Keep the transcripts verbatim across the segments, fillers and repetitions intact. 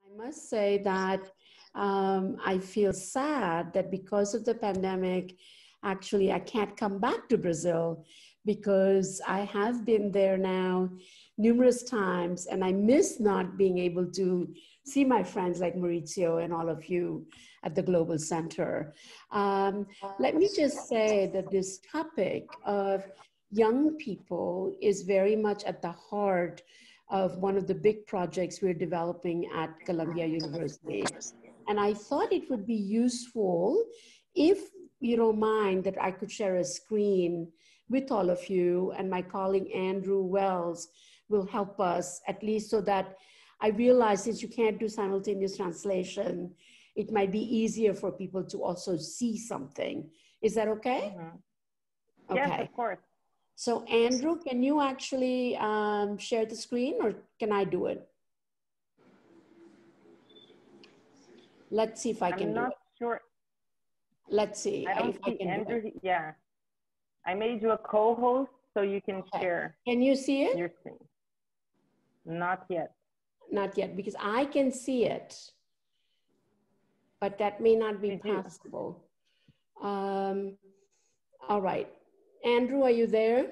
I must say that um, I feel sad that because of the pandemic, actually, I can't come back to Brazil because I have been there now numerous times and I miss not being able to see my friends like Maurizio and all of you at the Global Center. Um, let me just say that this topic of young people is very much at the heart of one of the big projects we're developing at Columbia University. And I thought it would be useful if you don't mind that I could share a screen with all of you, and my colleague Andrew Wells will help us, at least so that I realize since you can't do simultaneous translation, it might be easier for people to also see something. Is that okay? Mm-hmm. Yes, Okay. of course. So Andrew, can you actually um, share the screen or can I do it? Let's see if I I'm can do it. not sure. Let's see I don't if I see can Andrew. do it. Yeah, I made you a co-host so you can Okay. share. Can you see it? Your screen. Not yet. Not yet, because I can see it, but that may not be Did you? possible. Um, all right. Andrew, are you there?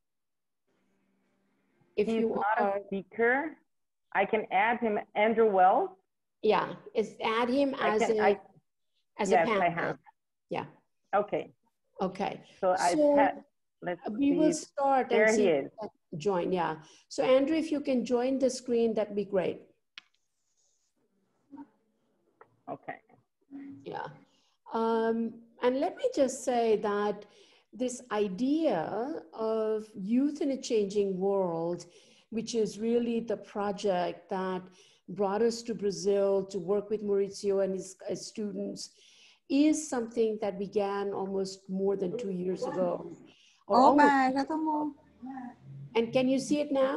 If He's you not are, a speaker. I can add him, Andrew Wells. yeah, is add him I as can, a I, as yes, a panelist. I have. Yeah. Okay. Okay. So I've So had, let's we see. will start and There see he if is. you can join. Yeah. So Andrew, if you can join the screen, that'd be great. Okay. Yeah. Um, and let me just say that this idea of youth in a changing world, which is really the project that brought us to Brazil to work with Maurizio and his, his students, is something that began almost more than two years ago. Or Oh, almost. bà ra tao mua. And can you see it now?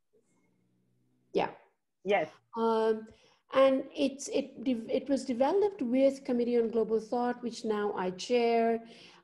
Yeah. Yes. Um, and it's, it, it was developed with Committee on Global Thought, which now I chair.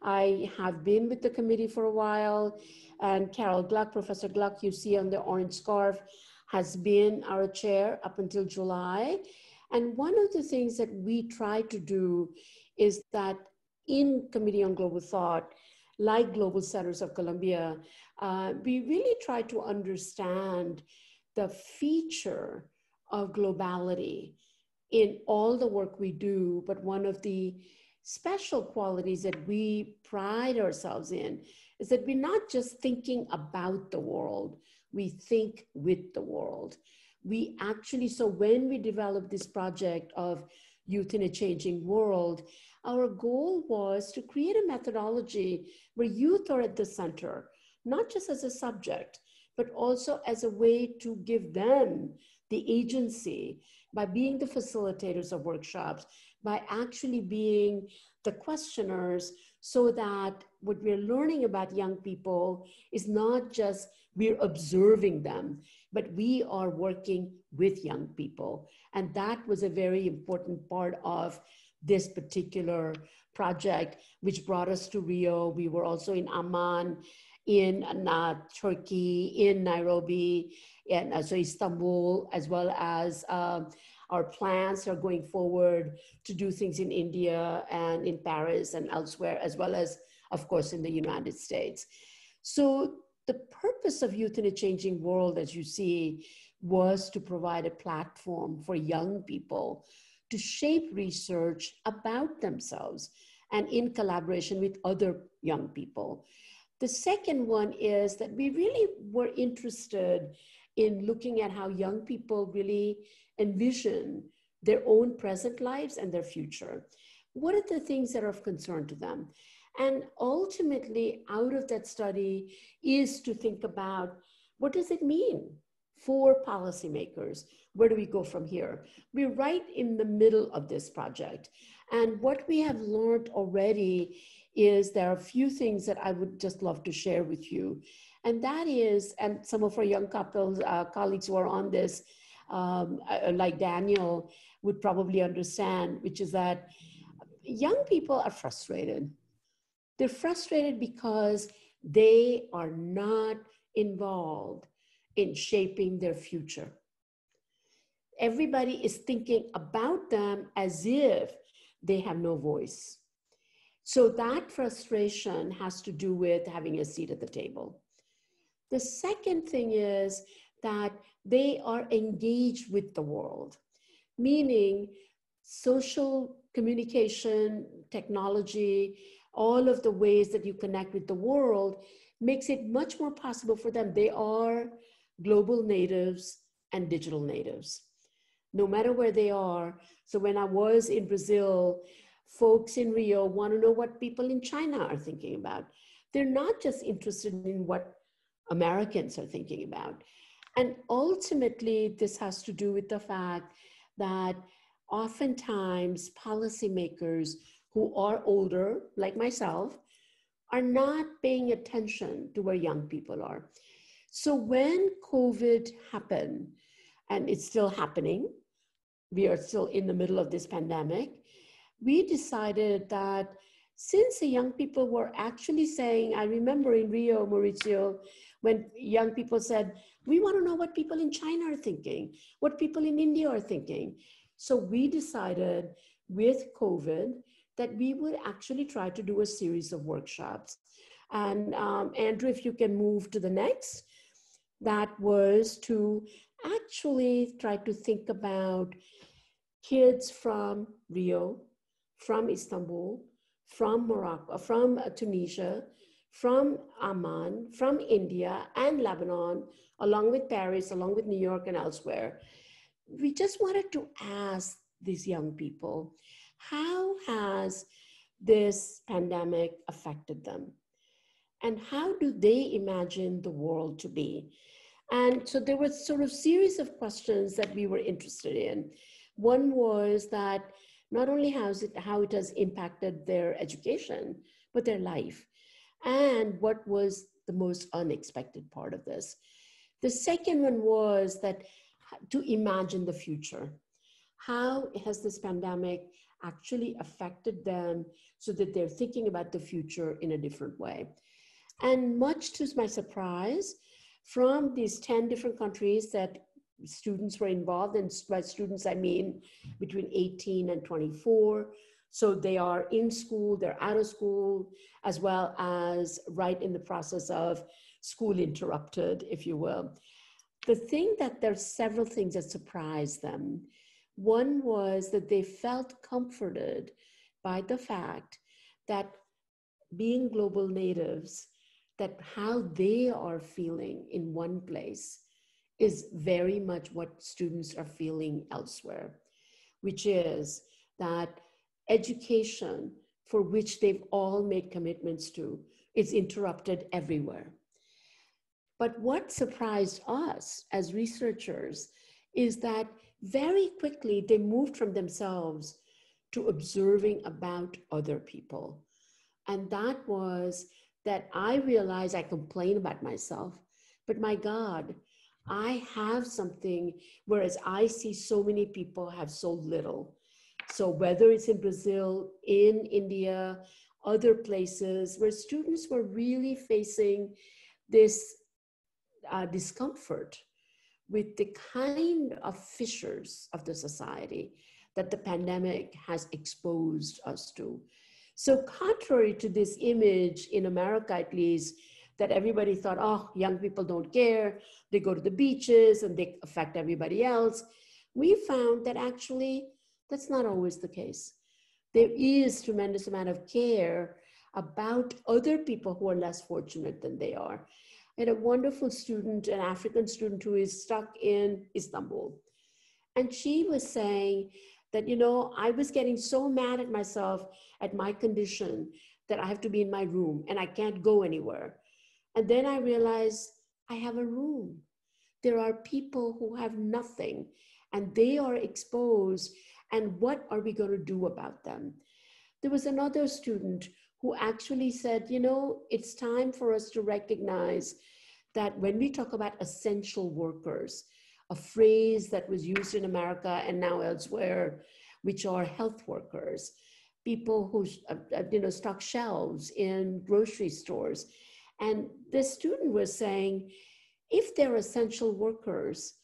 I have been with the committee for a while. And Carol Gluck, Professor Gluck, you see on the orange scarf, has been our chair up until July. And one of the things that we try to do is that in Committee on Global Thought, like Global Centers of Columbia, uh, we really try to understand the feature of globality in all the work we do, but one of the special qualities that we pride ourselves in is that we're not just thinking about the world, we think with the world. We actually, so when we developed this project of Youth in a Changing World, our goal was to create a methodology where youth are at the center, not just as a subject, but also as a way to give them the agency by being the facilitators of workshops, by actually being the questioners, so that what we're learning about young people is not just we're observing them, but we are working with young people. And that was a very important part of this particular project, which brought us to Rio. We were also in Amman, in uh, Turkey, in Nairobi, and uh, so Istanbul, as well as um, our plans are going forward to do things in India and in Paris and elsewhere, as well as, of course, in the United States. So the purpose of Youth in a Changing World, as you see, was to provide a platform for young people to shape research about themselves and in collaboration with other young people. The second one is that we really were interested in looking at how young people really envision their own present lives and their future. What are the things that are of concern to them? And ultimately, out of that study is to think about what does it mean for policymakers? Where do we go from here? We're right in the middle of this project. And what we have learned already is there are a few things that I would just love to share with you. And that is, and some of our young couples, uh, colleagues who are on this, um, uh, like Daniel, would probably understand, which is that young people are frustrated. They're frustrated because they are not involved in shaping their future. everybody is thinking about them as if they have no voice. So that frustration has to do with having a seat at the table. The second thing is that they are engaged with the world, meaning social communication, technology, all of the ways that you connect with the world makes it much more possible for them. They are global natives and digital natives, no matter where they are. So when I was in Brazil, folks in Rio want to know what people in China are thinking about. They're not just interested in what Americans are thinking about. And ultimately, this has to do with the fact that oftentimes policymakers who are older, like myself, are not paying attention to where young people are. So when COVID happened, and it's still happening, we are still in the middle of this pandemic, we decided that since the young people were actually saying, I remember in Rio, Mauricio, when young people said, we want to know what people in China are thinking, what people in India are thinking. So we decided with COVID that we would actually try to do a series of workshops. And um, Andrew, if you can move to the next, that was to actually try to think about kids from Rio, from Istanbul, from Morocco, from Tunisia, from Amman, from India and Lebanon, along with Paris, along with New York and elsewhere. We just wanted to ask these young people, how has this pandemic affected them? And how do they imagine the world to be? And so there was sort of series of questions that we were interested in. One was that not only how it, how it has impacted their education, but their life. And what was the most unexpected part of this? The second one was that to imagine the future. How has this pandemic actually affected them so that they're thinking about the future in a different way? And much to my surprise, from these ten different countries that students were involved, and by students I mean between eighteen and twenty-four, so they are in school, they're out of school, as well as right in the process of school interrupted, if you will. The thing that there's several things that surprised them. One was that they felt comforted by the fact that being global natives, that how they are feeling in one place is very much what students are feeling elsewhere, which is that education, for which they've all made commitments to, is interrupted everywhere. But what surprised us as researchers is that very quickly they moved from themselves to observing about other people. And that was that I realized I complain about myself, but my God, I have something, whereas I see so many people have so little. So whether it's in Brazil, in India, other places where students were really facing this uh, discomfort with the kind of fissures of the society that the pandemic has exposed us to. So contrary to this image in America, at least, that everybody thought, oh, young people don't care, they go to the beaches and they affect everybody else, we found that actually that's not always the case. There is tremendous amount of care about other people who are less fortunate than they are. I had a wonderful student, an African student who is stuck in Istanbul. And she was saying that, you know, I was getting so mad at myself at my condition that I have to be in my room and I can't go anywhere. And then I realized I have a room. There are people who have nothing and they are exposed. And what are we going to do about them? There was another student who actually said, you know, it's time for us to recognize that when we talk about essential workers, a phrase that was used in America and now elsewhere, which are health workers, people who uh, you know, stock shelves in grocery stores. And the student was saying, if they're essential workers,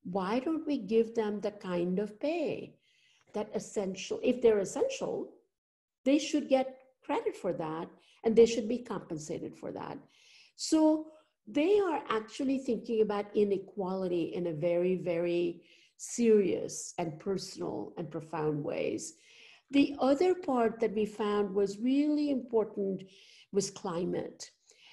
why don't we give them the kind of pay that essential, if they're essential, they should get credit for that and they should be compensated for that. So they are actually thinking about inequality in a very, very serious and personal and profound ways. The other part that we found was really important was climate.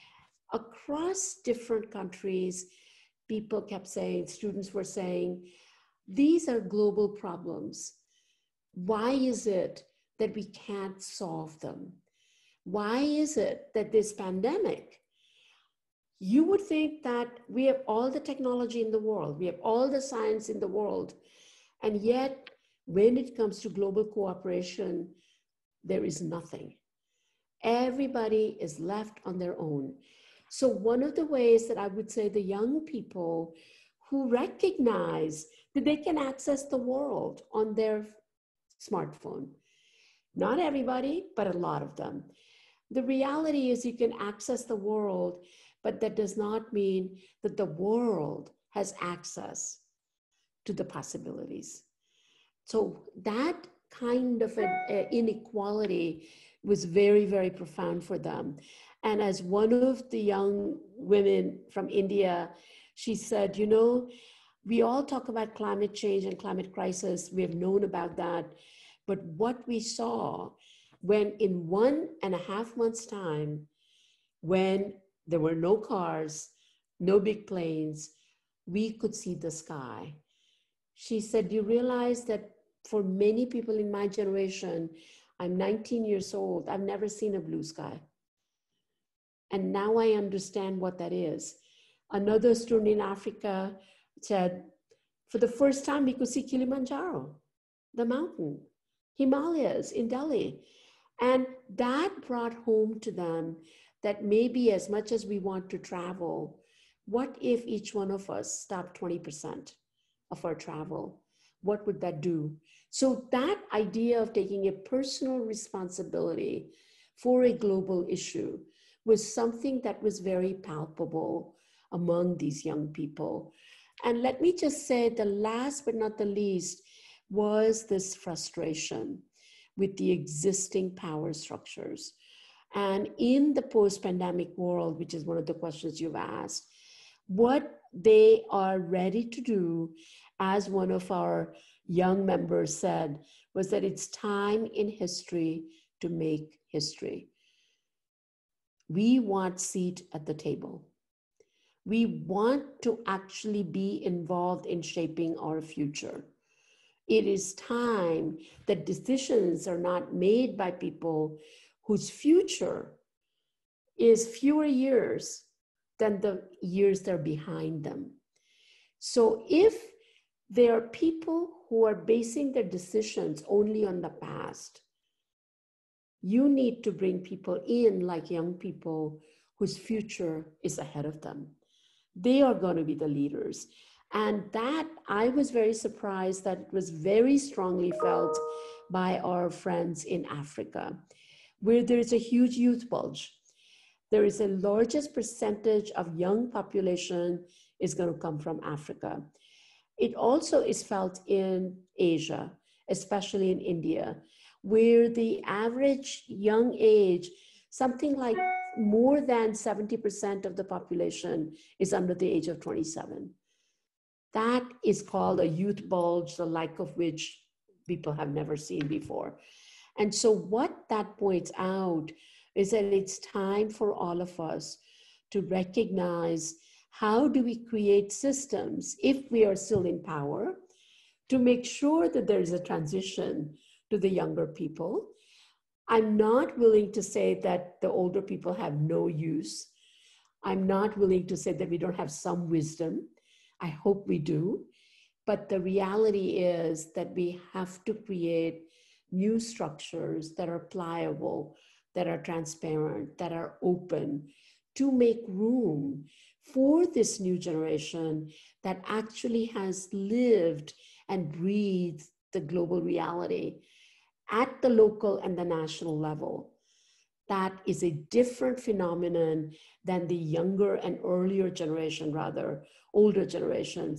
Across different countries, people kept saying, students were saying, these are global problems. Why is it that we can't solve them? Why is it that this pandemic, you would think that we have all the technology in the world, we have all the science in the world, and yet when it comes to global cooperation, there is nothing. Everybody is left on their own. So one of the ways that I would say the young people who recognize that they can access the world on their smartphone, not everybody, but a lot of them. The reality is you can access the world, but that does not mean that the world has access to the possibilities. So that kind of an inequality was very, very profound for them. And as one of the young women from India, she said, you know, we all talk about climate change and climate crisis. We have known about that. But what we saw when in one and a half months' time, when there were no cars, no big planes, we could see the sky. She said, do you realize that for many people in my generation, I'm nineteen years old, I've never seen a blue sky. And now I understand what that is. Another student in Africa said, for the first time, we could see Kilimanjaro, the mountain, Himalayas in Delhi. And that brought home to them that maybe as much as we want to travel, what if each one of us stopped twenty percent of our travel? What would that do? So that idea of taking a personal responsibility for a global issue was something that was very palpable among these young people. And let me just say the last but not the least was this frustration with the existing power structures. And in the post-pandemic world, which is one of the questions you've asked, what they are ready to do, as one of our young members said, was that it's time in history to make history. We want a seat at the table. We want to actually be involved in shaping our future. It is time that decisions are not made by people whose future is fewer years than the years that are behind them. So if there are people who are basing their decisions only on the past, you need to bring people in like young people whose future is ahead of them. They are going to be the leaders. And that, I was very surprised that it was very strongly felt by our friends in Africa, where there is a huge youth bulge. There is the largest percentage of young population is going to come from Africa. It also is felt in Asia, especially in India, where the average young age, something like more than seventy percent of the population is under the age of twenty-seven. That is called a youth bulge, the like of which people have never seen before. And so what that points out is that it's time for all of us to recognize how do we create systems, if we are still in power, to make sure that there is a transition to the younger people. I'm not willing to say that the older people have no use. I'm not willing to say that we don't have some wisdom. I hope we do. But the reality is that we have to create new structures that are pliable, that are transparent, that are open, to make room for this new generation that actually has lived and breathed the global reality at the local and the national level. That is a different phenomenon than the younger and earlier generation, rather, older generations,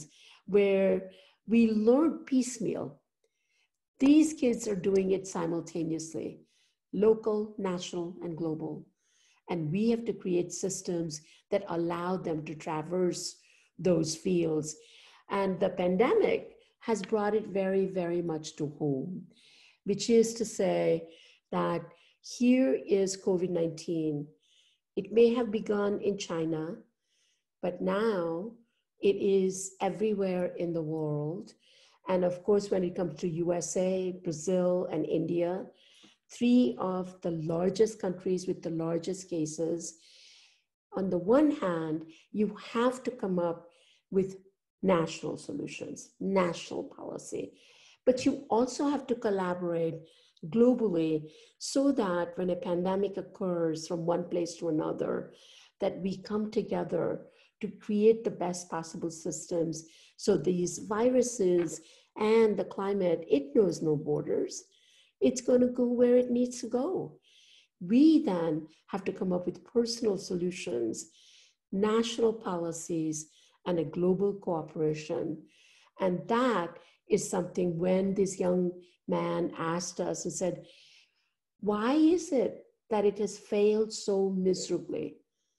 where we learn piecemeal. These kids are doing it simultaneously, local, national, and global. And we have to create systems that allow them to traverse those fields. And the pandemic has brought it very, very much to home, which is to say that here is COVID nineteen. It may have begun in China, but now it is everywhere in the world. And of course, when it comes to U S A, Brazil, and India, three of the largest countries with the largest cases, on the one hand, you have to come up with national solutions, national policy, but you also have to collaborate globally so that when a pandemic occurs from one place to another, that we come together to create the best possible systems. So these viruses and the climate, it knows no borders. It's going to go where it needs to go. We then have to come up with personal solutions, national policies, and a global cooperation. And that is something when this young man asked us and said, why is it that it has failed so miserably?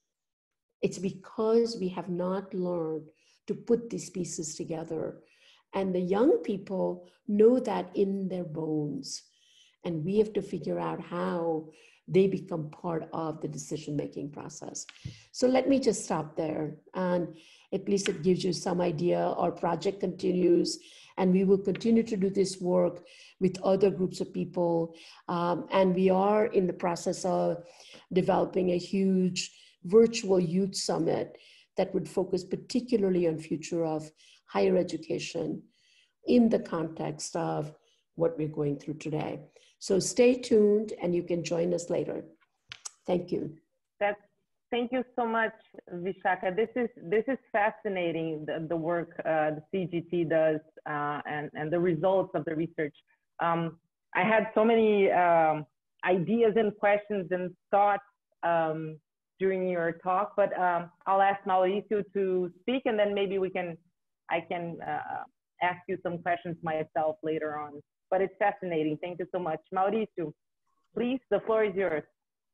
It's because we have not learned to put these pieces together. And the young people know that in their bones. And we have to figure out how they become part of the decision-making process. So let me just stop there. And at least it gives you some idea. Our project continues, and we will continue to do this work with other groups of people. Um, and we are in the process of developing a huge virtual youth summit that would focus particularly on future of higher education in the context of what we're going through today. So stay tuned, and you can join us later. Thank you. That's, thank you so much, Vishaka. This is, this is fascinating, the, the work uh, the C G T does uh, and, and the results of the research. Um, I had so many um, ideas and questions and thoughts um, during your talk, but um, I'll ask Mauricio to speak, and then maybe we can, I can uh, ask you some questions myself later on. But it's fascinating. Thank you so much. Mauricio, please, the floor is yours.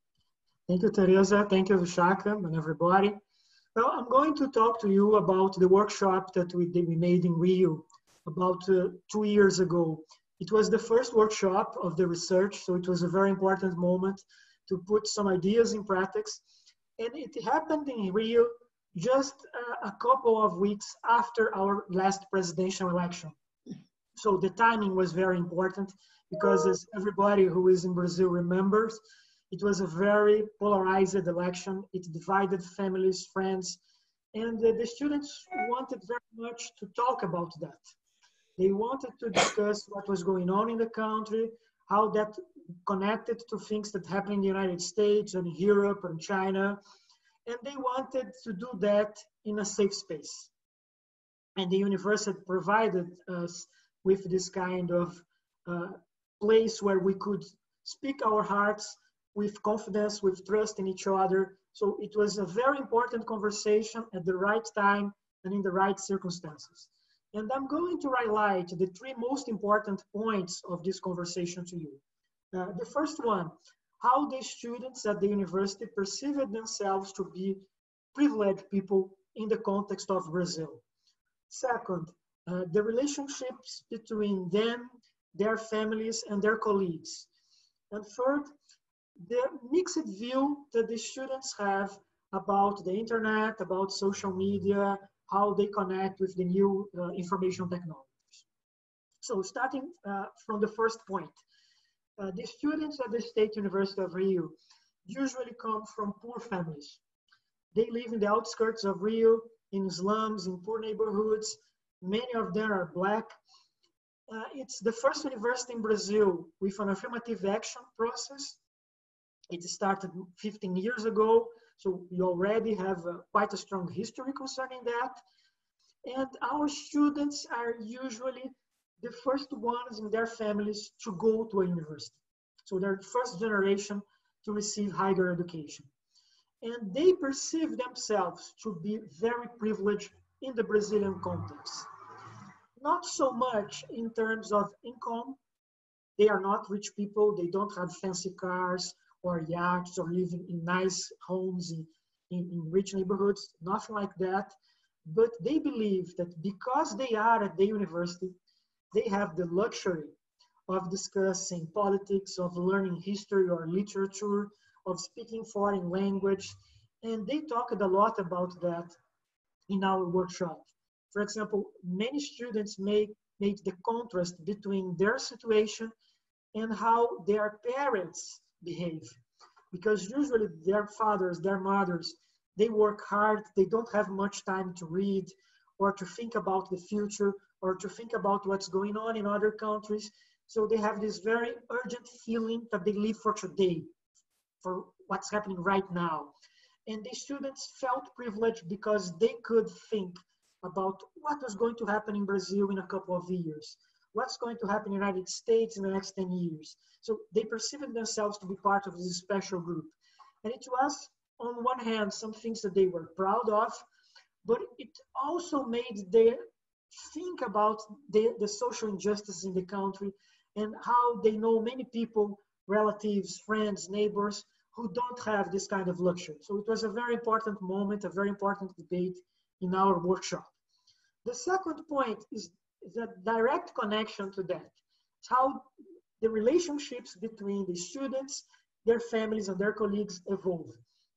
Thank you, Teresa. Thank you, Vishaka, and everybody. Well, I'm going to talk to you about the workshop that we, that we made in Rio about uh, two years ago. It was the first workshop of the research, so it was a very important moment to put some ideas in practice. And it happened in Rio just uh, a couple of weeks after our last presidential election. So the timing was very important because, as everybody who is in Brazil remembers, it was a very polarized election. It divided families, friends, and uh, the students wanted very much to talk about that. They wanted to discuss what was going on in the country, how that connected to things that happened in the United States and Europe and China, and they wanted to do that in a safe space. And the university provided us with this kind of uh, place where we could speak our hearts with confidence, with trust in each other. So it was a very important conversation at the right time and in the right circumstances. And I'm going to highlight the three most important points of this conversation to you. Uh, the first one, how the students at the university perceived themselves to be privileged people in the context of Brazil. Second, Uh, the relationships between them, their families, and their colleagues. And third, the mixed view that the students have about the internet, about social media, how they connect with the new uh, information technologies. So starting uh, from the first point, uh, the students at the State University of Rio usually come from poor families. They live in the outskirts of Rio, in slums, in poor neighborhoods. Many of them are Black. Uh, it's the first university in Brazil with an affirmative action process. It started fifteen years ago, so we already have uh, quite a strong history concerning that. And our students are usually the first ones in their families to go to a university. So they're the first generation to receive higher education. And they perceive themselves to be very privileged in the Brazilian context. not so much in terms of income. They are not rich people. They don't have fancy cars or yachts or living in nice homes in, in, in rich neighborhoods, nothing like that. But they believe that because they are at the university, they have the luxury of discussing politics, of learning history or literature, of speaking foreign language. And they talked a lot about that in our workshop. For example, many students make, made the contrast between their situation and how their parents behave. Because usually their fathers, their mothers, they work hard, they don't have much time to read or to think about the future or to think about what's going on in other countries. So they have this very urgent feeling that they live for today, for what's happening right now. And the students felt privileged because they could think about what was going to happen in Brazil in a couple of years, what's going to happen in the United States in the next ten years. So they perceived themselves to be part of this special group. And it was, on one hand, some things that they were proud of, but it also made them think about the, the social injustice in the country and how they know many people, relatives, friends, neighbors, who don't have this kind of luxury. So it was a very important moment, a very important debate in our workshop. The second point is the direct connection to that. It's how the relationships between the students, their families, and their colleagues evolve.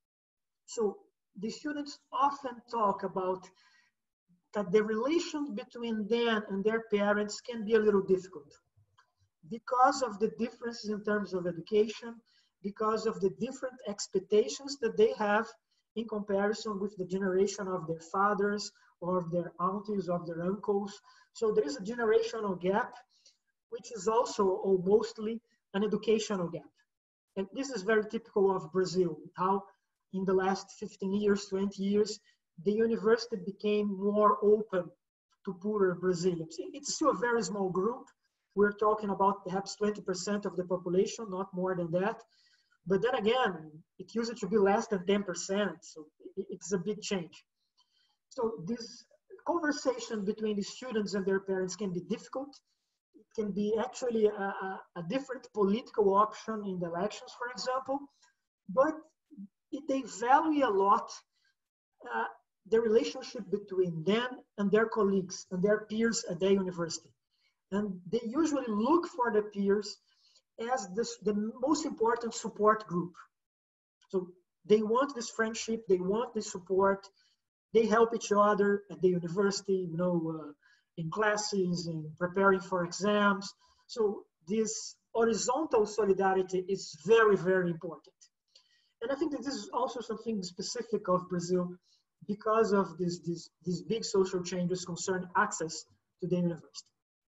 So the students often talk about that the relation between them and their parents can be a little difficult because of the differences in terms of education, because of the different expectations that they have in comparison with the generation of their fathers or of their aunties, of their uncles. So there is a generational gap, which is also or mostly an educational gap. And this is very typical of Brazil, how in the last fifteen years, twenty years, the university became more open to poorer Brazilians. It's still a very small group. We're talking about perhaps twenty percent of the population, not more than that. But then again, it used to be less than ten percent, so it's a big change. So this conversation between the students and their parents can be difficult. It can be actually a, a, a different political option in the elections, for example, but it, they value a lot uh, the relationship between them and their colleagues and their peers at their university. And they usually look for the peers as this, the most important support group. So they want this friendship, they want this support, they help each other at the university, you know, uh, in classes, in preparing for exams. So this horizontal solidarity is very, very important. And I think that this is also something specific of Brazil because of this, this, these big social changes concerning access to the university.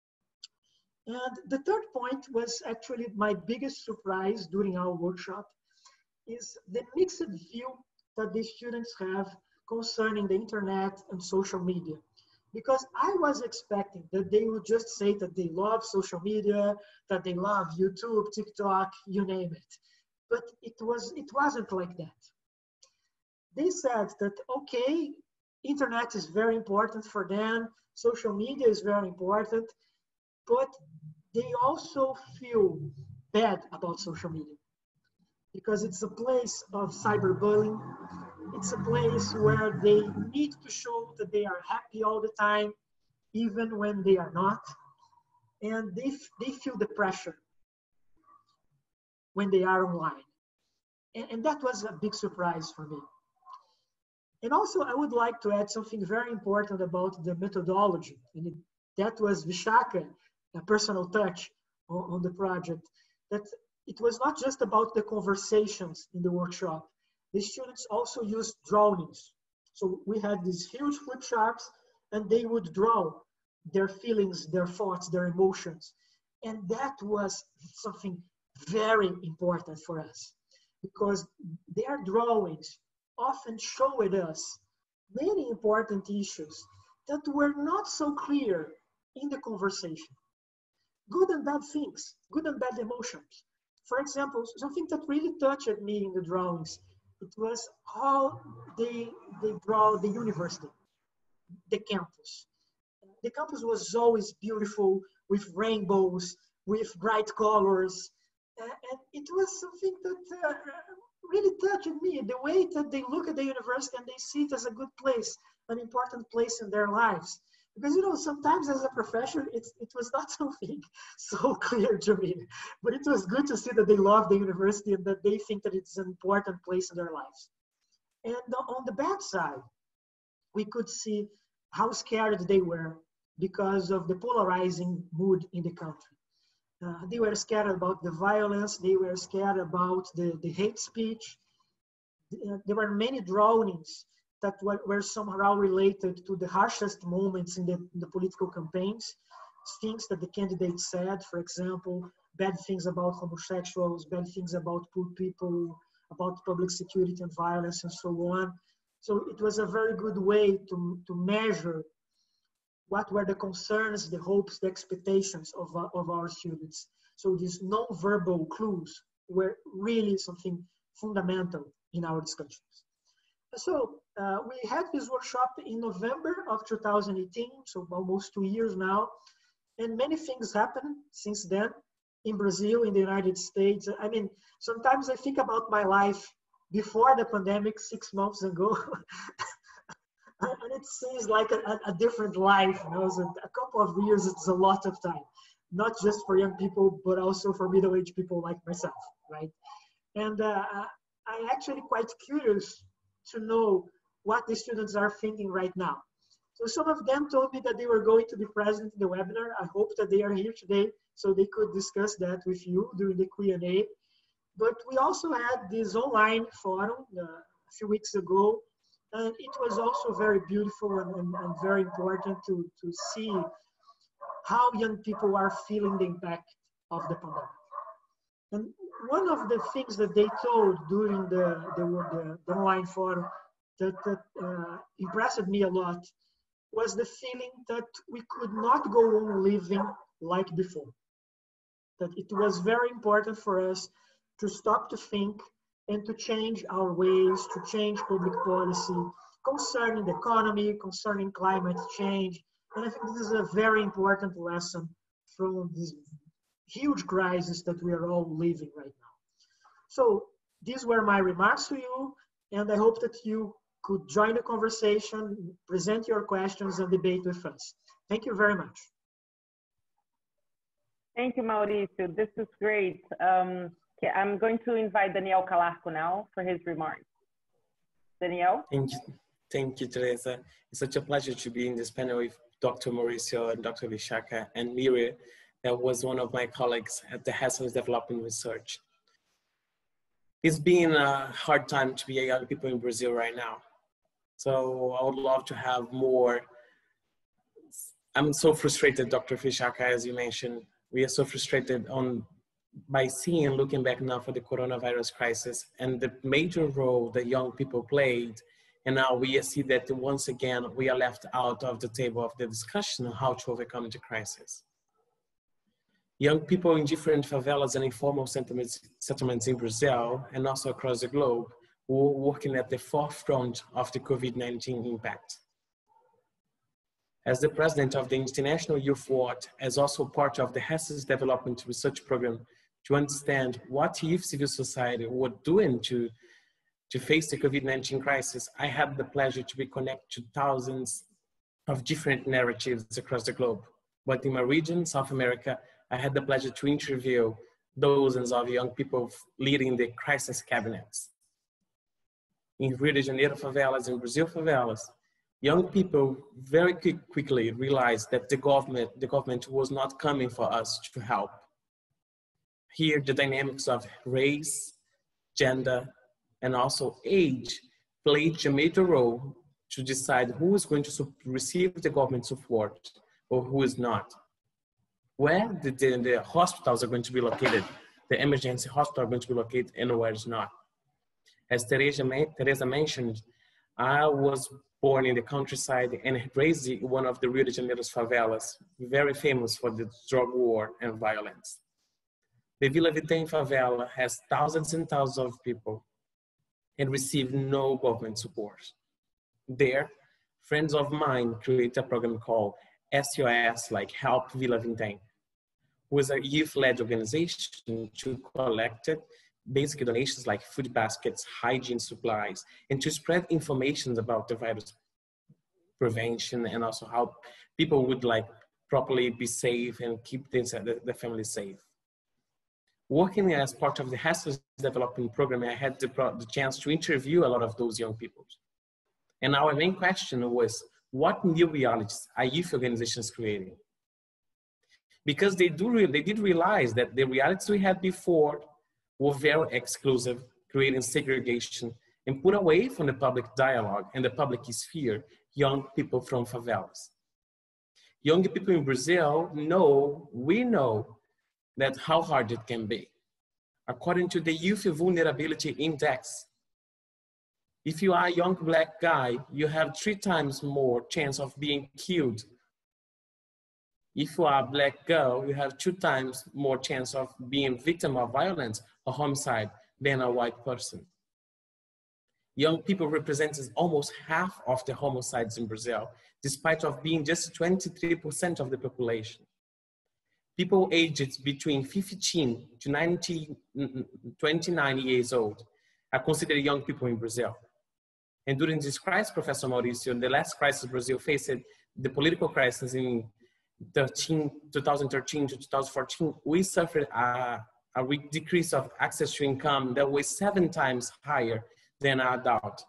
And the third point was actually my biggest surprise during our workshop is the mixed view that the students have concerning the internet and social media. Because I was expecting that they would just say that they love social media, that they love YouTube, TikTok, you name it. But it, was, it wasn't like that. They said that, okay, internet is very important for them, social media is very important, but they also feel bad about social media because it's a place of cyberbullying. It's a place where they need to show that they are happy all the time, even when they are not. And they, they feel the pressure when they are online. And, and that was a big surprise for me. And also, I would like to add something very important about the methodology. And it, that was Vishaka, a personal touch on, on the project, that it was not just about the conversations in the workshop. The students also used drawings. So we had these huge flip charts and they would draw their feelings, their thoughts, their emotions. And that was something very important for us because their drawings often showed us many important issues that were not so clear in the conversation. Good and bad things, good and bad emotions. For example, something that really touched me in the drawings, it was how they, they draw the university, the campus. the campus was always beautiful, with rainbows, with bright colors. Uh, and it was something that uh, really touched me, the way that they look at the university and they see it as a good place, an important place in their lives. Because, you know, sometimes as a professor, it's, it was not something so clear to me. But it was good to see that they love the university and that they think that it's an important place in their lives. And on the bad side, we could see how scared they were because of the polarizing mood in the country. Uh, they were scared about the violence. They were scared about the, the hate speech. Uh, there were many drownings that were, were somehow related to the harshest moments in the, in the political campaigns. Things that the candidates said, for example, bad things about homosexuals, bad things about poor people, about public security and violence and so on. So it was a very good way to, to measure what were the concerns, the hopes, the expectations of, uh, of our students. So these non-verbal clues were really something fundamental in our discussions. So uh, we had this workshop in November of two thousand eighteen, so almost two years now, and many things happened since then in Brazil, in the United States. I mean, sometimes I think about my life before the pandemic, six months ago, and it seems like a, a different life. You know, so a couple of years, it's a lot of time, not just for young people, but also for middle-aged people like myself, right? And uh, I'm actually quite curious to know what the students are thinking right now. So some of them told me that they were going to be present in the webinar. I hope that they are here today so they could discuss that with you during the Q and A. But we also had this online forum uh, a few weeks ago, and it was also very beautiful and, and, and very important to, to see how young people are feeling the impact of the pandemic. And one of the things that they told during the, the, the, the online forum that, that uh, impressed me a lot was the feeling that we could not go on living like before. That it was very important for us to stop to think and to change our ways, to change public policy concerning the economy, concerning climate change. And I think this is a very important lesson from this huge crisis that we are all living right now. So these were my remarks to you, and I hope that you could join the conversation, present your questions, and debate with us. Thank you very much. Thank you, Mauricio. This is great. Um, okay, I'm going to invite Daniel Calarco now for his remarks. Daniel? Thank you. Thank you, Teresa. It's such a pleasure to be in this panel with Doctor Mauricio and Doctor Vishaka and Miri, that was one of my colleagues at the Hessels Development Research. It's been a hard time to be young people in Brazil right now. So I would love to have more. I'm so frustrated, Doctor Vishaka, as you mentioned. We are so frustrated on by seeing and looking back now for the coronavirus crisis and the major role that young people played. And now we see that once again, we are left out of the table of the discussion on how to overcome the crisis. Young people in different favelas and informal settlements, settlements in Brazil and also across the globe were working at the forefront of the COVID nineteen impact. As the president of the International Youth Watch, as also part of the Hessels Development Research Program, to understand what youth civil society were doing to, to face the COVID nineteen crisis, I had the pleasure to be connected to thousands of different narratives across the globe. But in my region, South America, I had the pleasure to interview dozens of young people leading the crisis cabinets. In Rio de Janeiro favelas, in Brazil favelas, young people very quick, quickly realized that the government, the government was not coming for us to help. Here, the dynamics of race, gender, and also age played a major role to decide who is going to receive the government support or who is not. Where the, the, the hospitals are going to be located, the emergency hospital are going to be located, and where it's not. As Teresa, Teresa mentioned, I was born in the countryside and raised in one of the Rio de Janeiro's favelas, very famous for the drug war and violence. The Vila Vitem favela has thousands and thousands of people and received no government support. There, friends of mine created a program called S O S, like Help Vila Vintém, was a youth-led organization to collect basic donations like food baskets, hygiene supplies, and to spread information about the virus prevention and also how people would like properly be safe and keep the, the family safe. Working as part of the Hessels Development Program, I had the, the chance to interview a lot of those young people. And our main question was, what new realities are youth organizations creating? Because they, do, they did realize that the realities we had before were very exclusive, creating segregation and put away from the public dialogue and the public sphere young people from favelas. Young people in Brazil know, we know, that how hard it can be. According to the Youth Vulnerability Index, if you are a young black guy, you have three times more chance of being killed. If you are a black girl, you have two times more chance of being victim of violence or homicide than a white person. Young people represent almost half of the homicides in Brazil, despite of being just twenty-three percent of the population. People aged between fifteen to nineteen, twenty-nine years old are considered young people in Brazil. And during this crisis, Professor Mauricio, the last crisis Brazil faced, the political crisis in two thousand thirteen to two thousand fourteen, we suffered a, a decrease of access to income that was seven times higher than an adult.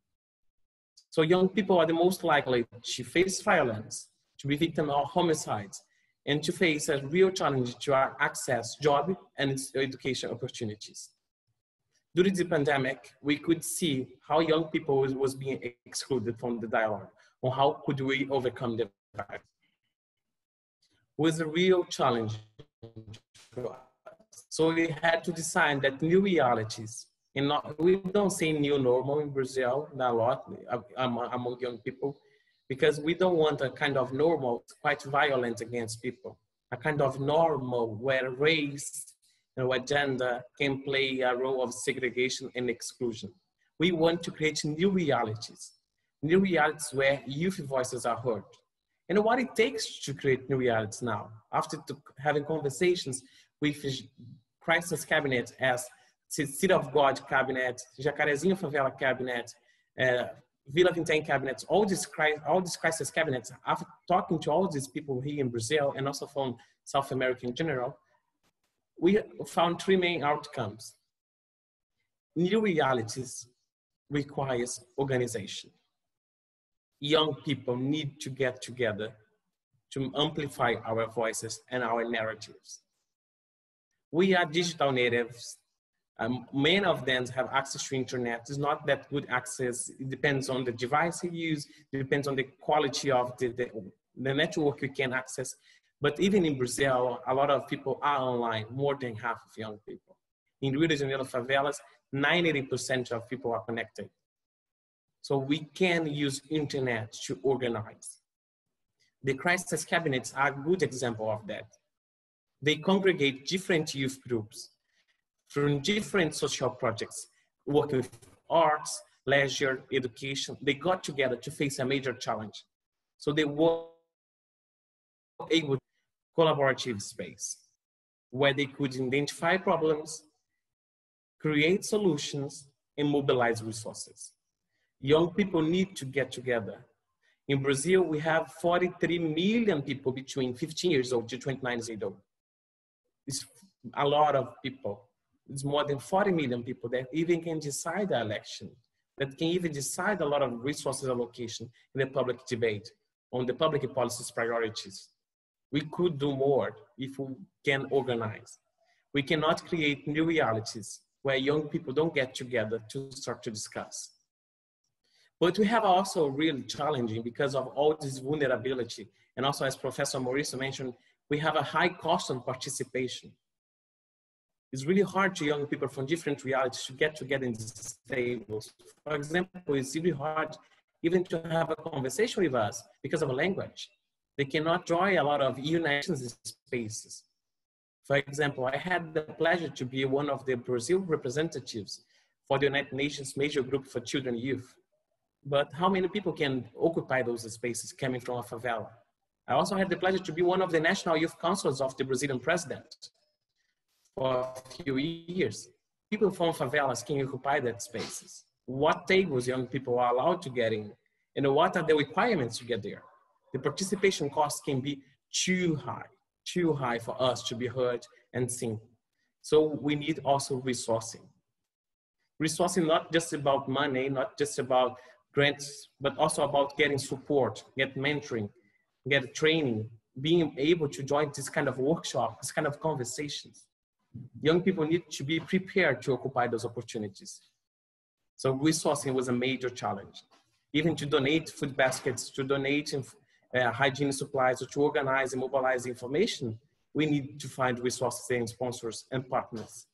So young people are the most likely to face violence, to be victim of homicides, and to face a real challenge to access job and education opportunities. During the pandemic, we could see how young people was, was being excluded from the dialogue on how could we overcome the virus. It was a real challenge for us. So we had to decide that new realities, and not, we don't say new normal in Brazil a lot among young people, because we don't want a kind of normal quite violent against people, a kind of normal where race and where gender can play a role of segregation and exclusion. We want to create new realities, new realities where youth voices are heard. And what it takes to create new realities now, after having conversations with Crisis Cabinet as City of God Cabinet, Jacarezinho Favela Cabinet, uh, Vila Vintém cabinets, all these, all these crisis cabinets, after talking to all these people here in Brazil and also from South America in general, we found three main outcomes. New realities requires organization. Young people need to get together to amplify our voices and our narratives. We are digital natives. Um, many of them have access to internet. It's not that good access. It depends on the device you use. It depends on the quality of the, the, the network you can access. But even in Brazil, a lot of people are online, more than half of young people. In Rio de Janeiro favelas, ninety percent of people are connected. So we can use internet to organize. The crisis cabinets are a good example of that. They congregate different youth groups from different social projects, working with arts, leisure, education. They got together to face a major challenge. So they were able to collaborative space where they could identify problems, create solutions, and mobilize resources. Young people need to get together. In Brazil, we have forty-three million people between fifteen years old to twenty-nine years old. It's a lot of people. It's more than forty million people that even can decide the election, that can even decide a lot of resources allocation in the public debate on the public policies priorities. We could do more if we can organize. We cannot create new realities where young people don't get together to start to discuss. But we have also really challenging because of all this vulnerability. And also, as Professor Mauricio mentioned, we have a high cost of participation. It's really hard to young people from different realities to get together in these tables. For example, it's really hard even to have a conversation with us because of a language. They cannot join a lot of United Nations spaces. For example, I had the pleasure to be one of the Brazil representatives for the United Nations major group for children and youth. But how many people can occupy those spaces coming from a favela? I also had the pleasure to be one of the national youth councils of the Brazilian president for a few years. People from favelas can occupy that spaces. What tables young people are allowed to get in, and what are the requirements to get there? The participation costs can be too high, too high for us to be heard and seen. So we need also resourcing. Resourcing not just about money, not just about grants, but also about getting support, get mentoring, get training, being able to join this kind of workshop, this kind of conversations. Young people need to be prepared to occupy those opportunities. So resourcing was a major challenge. Even to donate food baskets, to donate uh, hygiene supplies, or to organize and mobilize information, we need to find resources and sponsors and partners.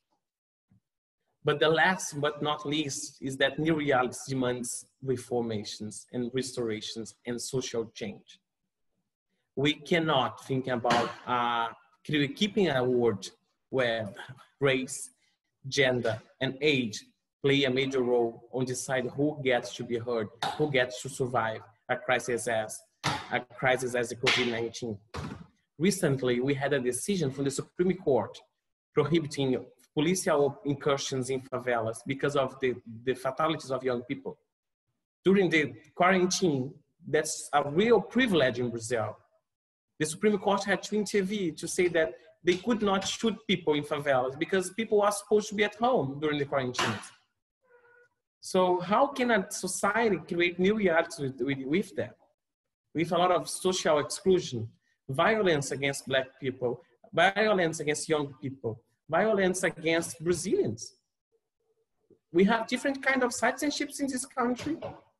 But the last but not least is that new reality demands reformations and restorations and social change. We cannot think about uh, keeping a world where race, gender, and age play a major role on deciding who gets to be heard, who gets to survive a crisis as a crisis as the COVID nineteen. Recently, we had a decision from the Supreme Court prohibiting policial incursions in favelas because of the, the fatalities of young people. During the quarantine, that's a real privilege in Brazil. The Supreme Court had to intervene to say that they could not shoot people in favelas because people are supposed to be at home during the quarantine. So how can a society create new realities with, with, with that? With a lot of social exclusion, violence against Black people, violence against young people, violence against Brazilians. We have different kinds of citizenships in this country.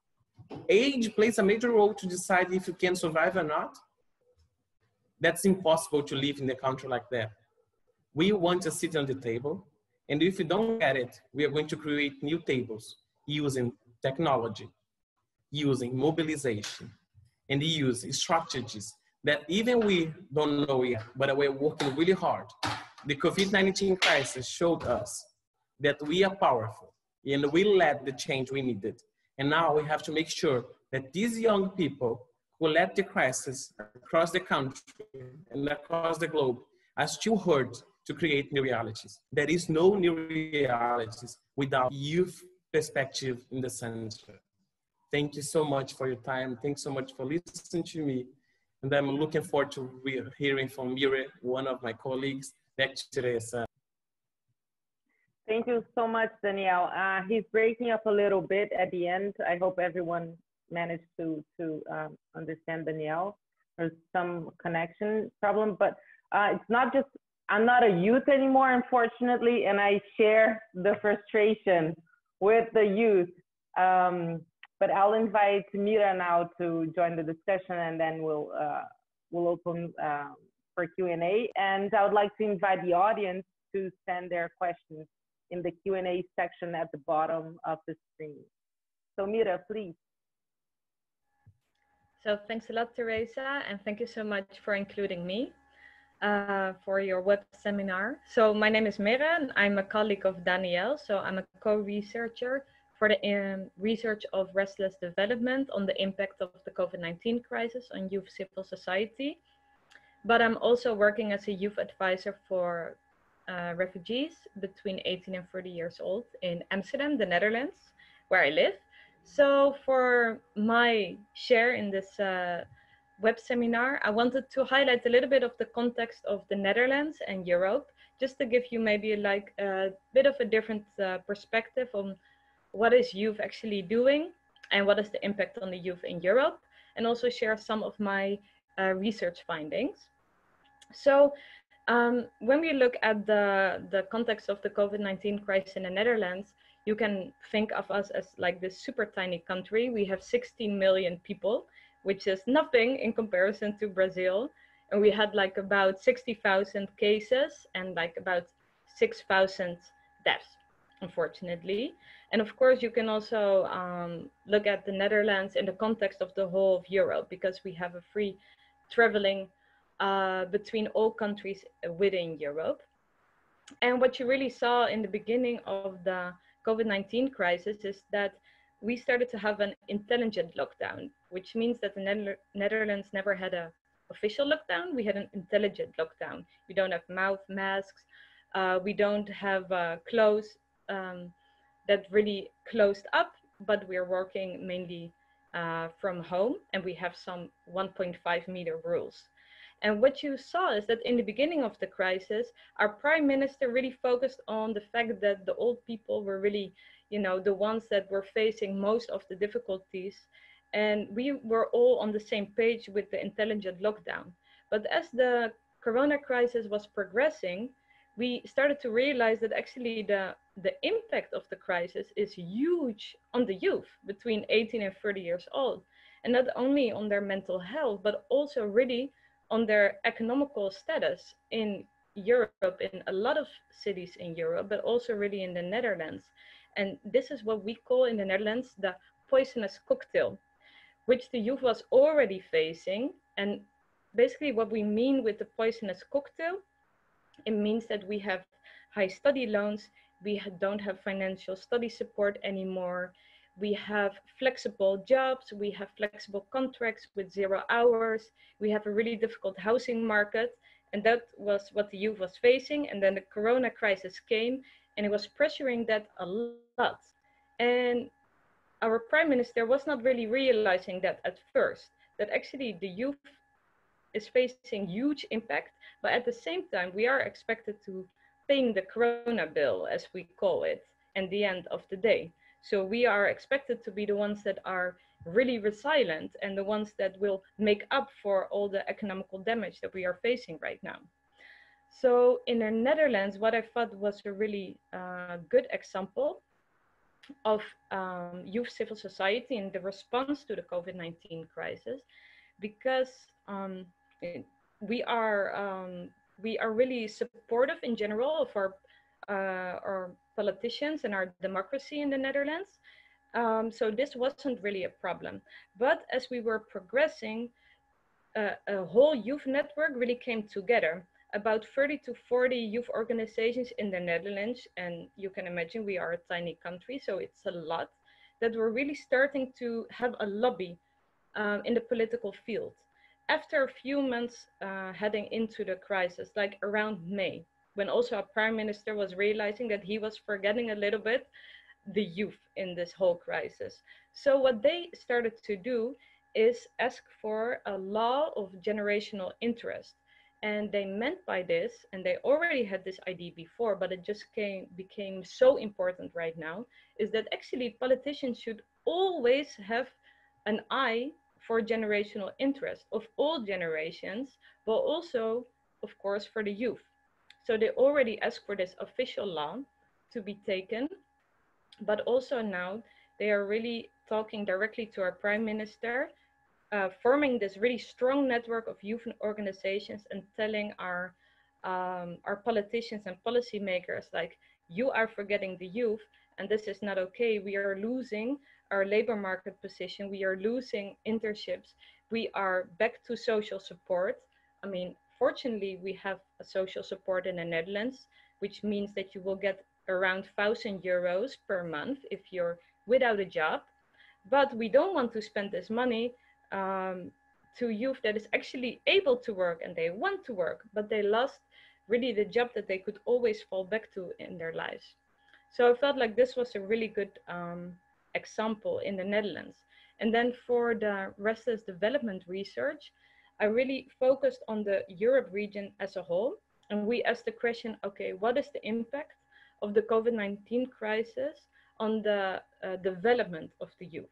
Age plays a major role to decide if you can survive or not. That's impossible to live in a country like that. We want to sit on the table, and if we don't get it, we are going to create new tables using technology, using mobilization, and use strategies that even we don't know yet, but we're working really hard. The COVID nineteen crisis showed us that we are powerful and we led the change we needed. And now we have to make sure that these young people who led the crisis across the country and across the globe are still heard to create new realities. There is no new realities without youth perspective in the center. Thank you so much for your time. Thanks so much for listening to me. And I'm looking forward to hearing from Mire, one of my colleagues. Back to Teresa. Thank you so much, Daniel. Uh, he's breaking up a little bit at the end. I hope everyone managed to, to um, understand Daniel. There's some connection problem, but uh, it's not just, I'm not a youth anymore, unfortunately, and I share the frustration with the youth. Um, but I'll invite Mira now to join the discussion, and then we'll, uh, we'll open uh, for Q and A. And I would like to invite the audience to send their questions in the Q and A section at the bottom of the screen. So Mira, please. So thanks a lot, Teresa, and thank you so much for including me uh, for your web seminar. So my name is Mira, and I'm a colleague of Daniel. So I'm a co-researcher for the um, research of restless development on the impact of the COVID nineteen crisis on youth civil society. But I'm also working as a youth advisor for uh, refugees between eighteen and thirty years old in Amsterdam, the Netherlands, where I live. So for my share in this uh, web seminar, I wanted to highlight a little bit of the context of the Netherlands and Europe, just to give you maybe like a bit of a different uh, perspective on what is youth actually doing and what is the impact on the youth in Europe, and also share some of my uh, research findings. So um, when we look at the, the context of the COVID nineteen crisis in the Netherlands, you can think of us as like this super tiny country. We have sixteen million people, which is nothing in comparison to Brazil. And we had like about sixty thousand cases and like about six thousand deaths, unfortunately. And of course, you can also um, look at the Netherlands in the context of the whole of Europe, because we have a free traveling uh, between all countries within Europe. And what you really saw in the beginning of the COVID nineteen crisis is that we started to have an intelligent lockdown, which means that the Nether Netherlands never had a official lockdown, we had an intelligent lockdown. We don't have mouth masks. Uh, we don't have uh, clothes um, that really closed up, but we're working mainly uh, from home, and we have some one point five meter rules. And what you saw is that in the beginning of the crisis, our prime minister really focused on the fact that the old people were really, you know, the ones that were facing most of the difficulties. And we were all on the same page with the intelligent lockdown. But as the corona crisis was progressing, we started to realize that actually the, the impact of the crisis is huge on the youth between eighteen and thirty years old. And not only on their mental health, but also really on their economical status in Europe, in a lot of cities in Europe, but also really in the Netherlands. And this is what we call in the Netherlands the poisonous cocktail, which the youth was already facing. And basically what we mean with the poisonous cocktail, it means that we have high study loans, we don't have financial study support anymore, we have flexible jobs, we have flexible contracts with zero hours, we have a really difficult housing market, and that was what the youth was facing. And then the corona crisis came, and it was pressuring that a lot. And our prime minister was not really realizing that at first, that actually the youth is facing huge impact, but at the same time, we are expected to paying the corona bill, as we call it, at the end of the day. So we are expected to be the ones that are really resilient and the ones that will make up for all the economical damage that we are facing right now. So in the Netherlands, what I thought was a really uh, good example of um, youth civil society in the response to the COVID nineteen crisis, because um, we are um, we are really supportive in general of our uh, our politicians and our democracy in the Netherlands. Um, so this wasn't really a problem. But as we were progressing, uh, a whole youth network really came together. About thirty to forty youth organizations in the Netherlands, and you can imagine we are a tiny country, so it's a lot, that were really starting to have a lobby um, in the political field. After a few months uh, heading into the crisis, like around May, when also our prime minister was realizing that he was forgetting a little bit the youth in this whole crisis. So what they started to do is ask for a law of generational interest. And they meant by this, and they already had this idea before, but it just came, became so important right now, is that actually politicians should always have an eye for generational interest of all generations, but also, of course, for the youth. So they already asked for this official law to be taken, but also now they are really talking directly to our prime minister, uh, forming this really strong network of youth organizations and telling our, um, our politicians and policymakers, like, you are forgetting the youth, and this is not okay. We are losing our labor market position. We are losing internships. We are back to social support. I mean, fortunately, we have a social support in the Netherlands, which means that you will get around one thousand euros per month if you're without a job. But we don't want to spend this money um, to youth that is actually able to work and they want to work, but they lost really the job that they could always fall back to in their lives. So I felt like this was a really good um, example in the Netherlands. And then for the restless development research, I really focused on the Europe region as a whole. And we asked the question, okay, what is the impact of the COVID nineteen crisis on the uh, development of the youth?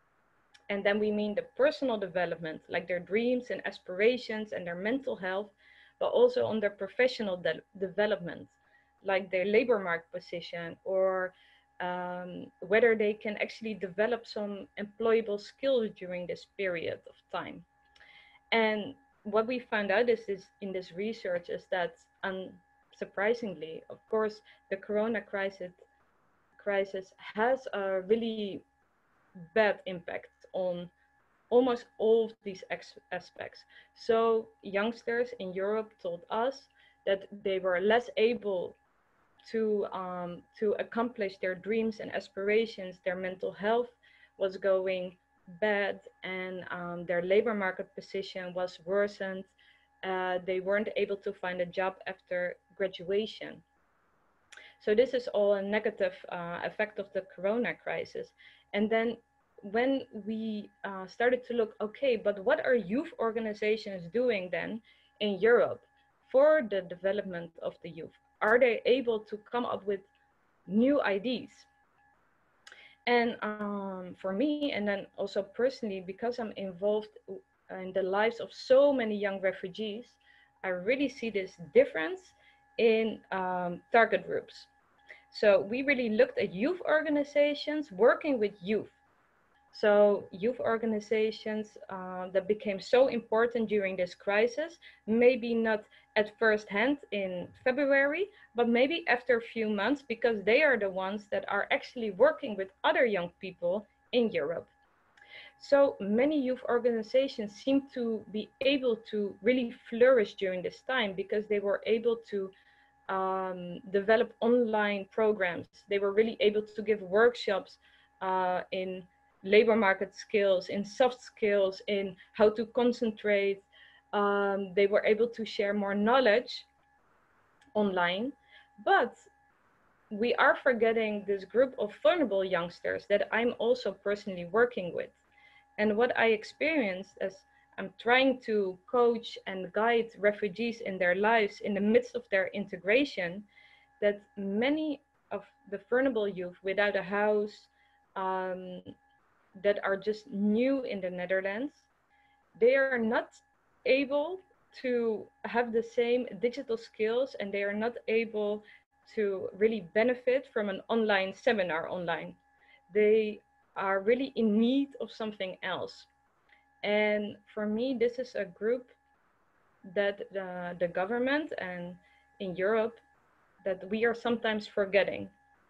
And then we mean the personal development, like their dreams and aspirations and their mental health, but also on their professional de development, like their labor market position, or um, whether they can actually develop some employable skills during this period of time. And what we found out is this, in this research, is that unsurprisingly, of course, the corona crisis, crisis has a really bad impact on almost all of these aspects. So youngsters in Europe told us that they were less able to, um, to accomplish their dreams and aspirations. Their mental health was going bad, and um, their labor market position was worsened. Uh, they weren't able to find a job after graduation. So this is all a negative uh, effect of the Corona crisis. And then when we uh, started to look, okay, but what are youth organizations doing then in Europe for the development of the youth? Are they able to come up with new ideas? And um, for me, and then also personally, because I'm involved in the lives of so many young refugees, I really see this difference in um, target groups. So we really looked at youth organizations working with youth. So youth organizations uh, that became so important during this crisis, maybe not at first hand in February, but maybe after a few months, because they are the ones that are actually working with other young people in Europe. So many youth organizations seem to be able to really flourish during this time because they were able to um, develop online programs. They were really able to give workshops uh, in labor market skills, in soft skills, in how to concentrate. Um, they were able to share more knowledge online. But we are forgetting this group of vulnerable youngsters that I'm also personally working with. And what I experienced as I'm trying to coach and guide refugees in their lives in the midst of their integration, that many of the vulnerable youth without a house, um, that are just new in the Netherlands, they are not able to have the same digital skills, and they are not able to really benefit from an online seminar online. They are really in need of something else. And for me, this is a group that the, the government and in Europe that we are sometimes forgetting.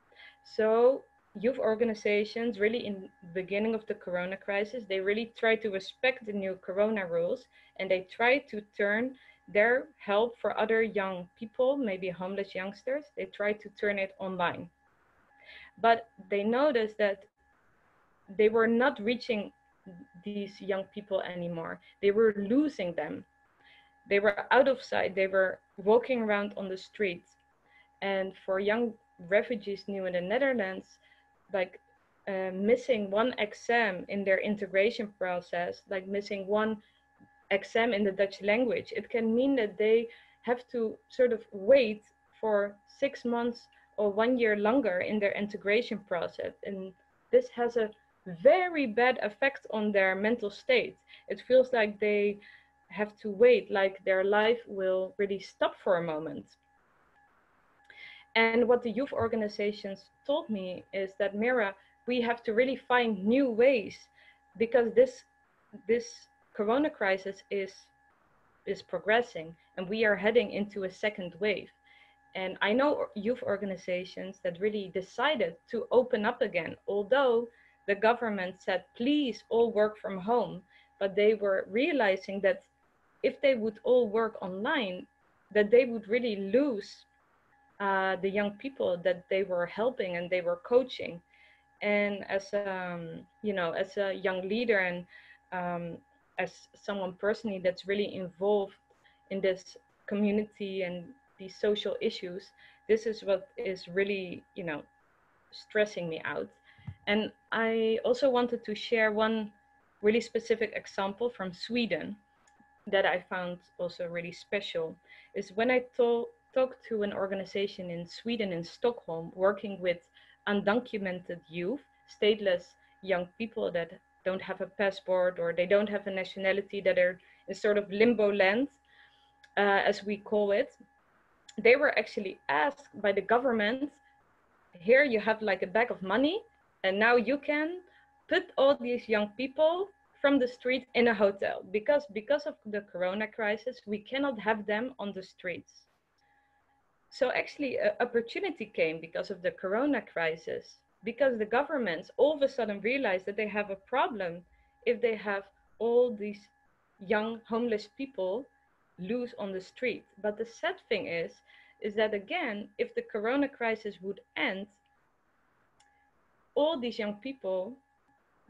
So youth organizations really in the beginning of the Corona crisis, they really try to respect the new Corona rules, and they try to turn their help for other young people, maybe homeless youngsters, they try to turn it online. But they noticed that they were not reaching these young people anymore. They were losing them. They were out of sight. They were walking around on the streets. And for young refugees new in the Netherlands, like uh, missing one exam in their integration process, like missing one exam in the Dutch language, it can mean that they have to sort of wait for six months or one year longer in their integration process. And this has a very bad effect on their mental state. It feels like they have to wait, like their life will really stop for a moment. And what the youth organizations told me is that, Mira, we have to really find new ways, because this this Corona crisis is is progressing and we are heading into a second wave. And I know youth organizations that really decided to open up again, although the government said, please all work from home. But they were realizing that if they would all work online, that they would really lose uh, the young people that they were helping and they were coaching. And as um, you know, as a young leader and um, as someone personally that's really involved in this community and these social issues, this is what is really, you know, stressing me out. And I also wanted to share one really specific example from Sweden that I found also really special, is when I to- talked to an organization in Sweden, in Stockholm, working with undocumented youth, stateless young people that don't have a passport or they don't have a nationality, that are in sort of limbo land, uh, as we call it. They were actually asked by the government, here you have like a bag of money, and now you can put all these young people from the street in a hotel, because because of the Corona crisis, we cannot have them on the streets. So actually an opportunity came because of the Corona crisis, because the governments all of a sudden realized that they have a problem if they have all these young homeless people loose on the street. But the sad thing is, is that again, if the Corona crisis would end, all these young people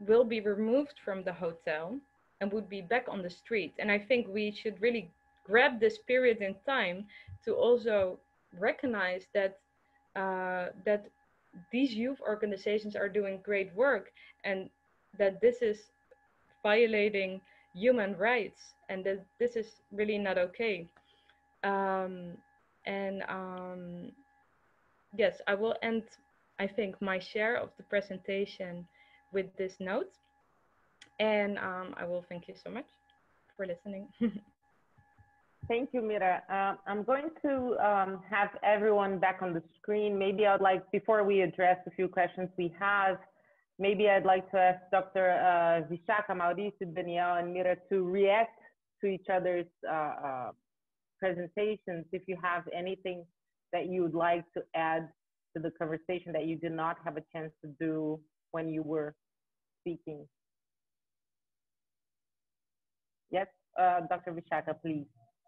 will be removed from the hotel and would be back on the street. And I think we should really grab this period in time to also recognize that uh, that these youth organizations are doing great work, and that this is violating human rights, and that this is really not okay. Um, and um, yes, I will end, I think, my share of the presentation with this note. And um, I will thank you so much for listening. Thank you, Mira. Uh, I'm going to um, have everyone back on the screen. Maybe I'd like, before we address a few questions we have, maybe I'd like to ask Doctor Uh, Vishaka, Mauricio, Danielle, and Mira to react to each other's uh, uh, presentations. If you have anything that you would like to add to the conversation that you did not have a chance to do when you were speaking. Yes, uh, Doctor Vishaka, please.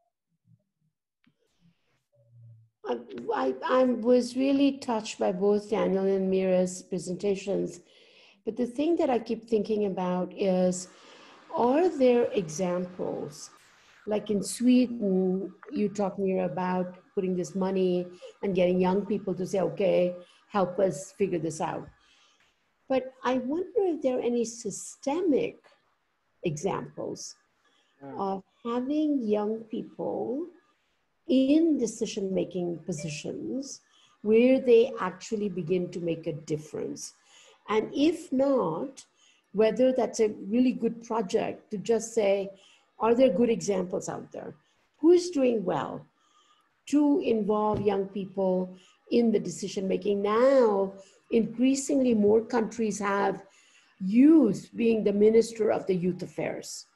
I, I, I was really touched by both Daniel and Mira's presentations. But the thing that I keep thinking about is, are there examples? Like in Sweden, you talk, Mira, about putting this money and getting young people to say, okay, help us figure this out. But I wonder if there are any systemic examples of having young people in decision-making positions where they actually begin to make a difference. And if not, whether that's a really good project to just say, are there good examples out there? Who is doing well to involve young people in the decision-making? Now, increasingly more countries have youth being the minister of the youth affairs.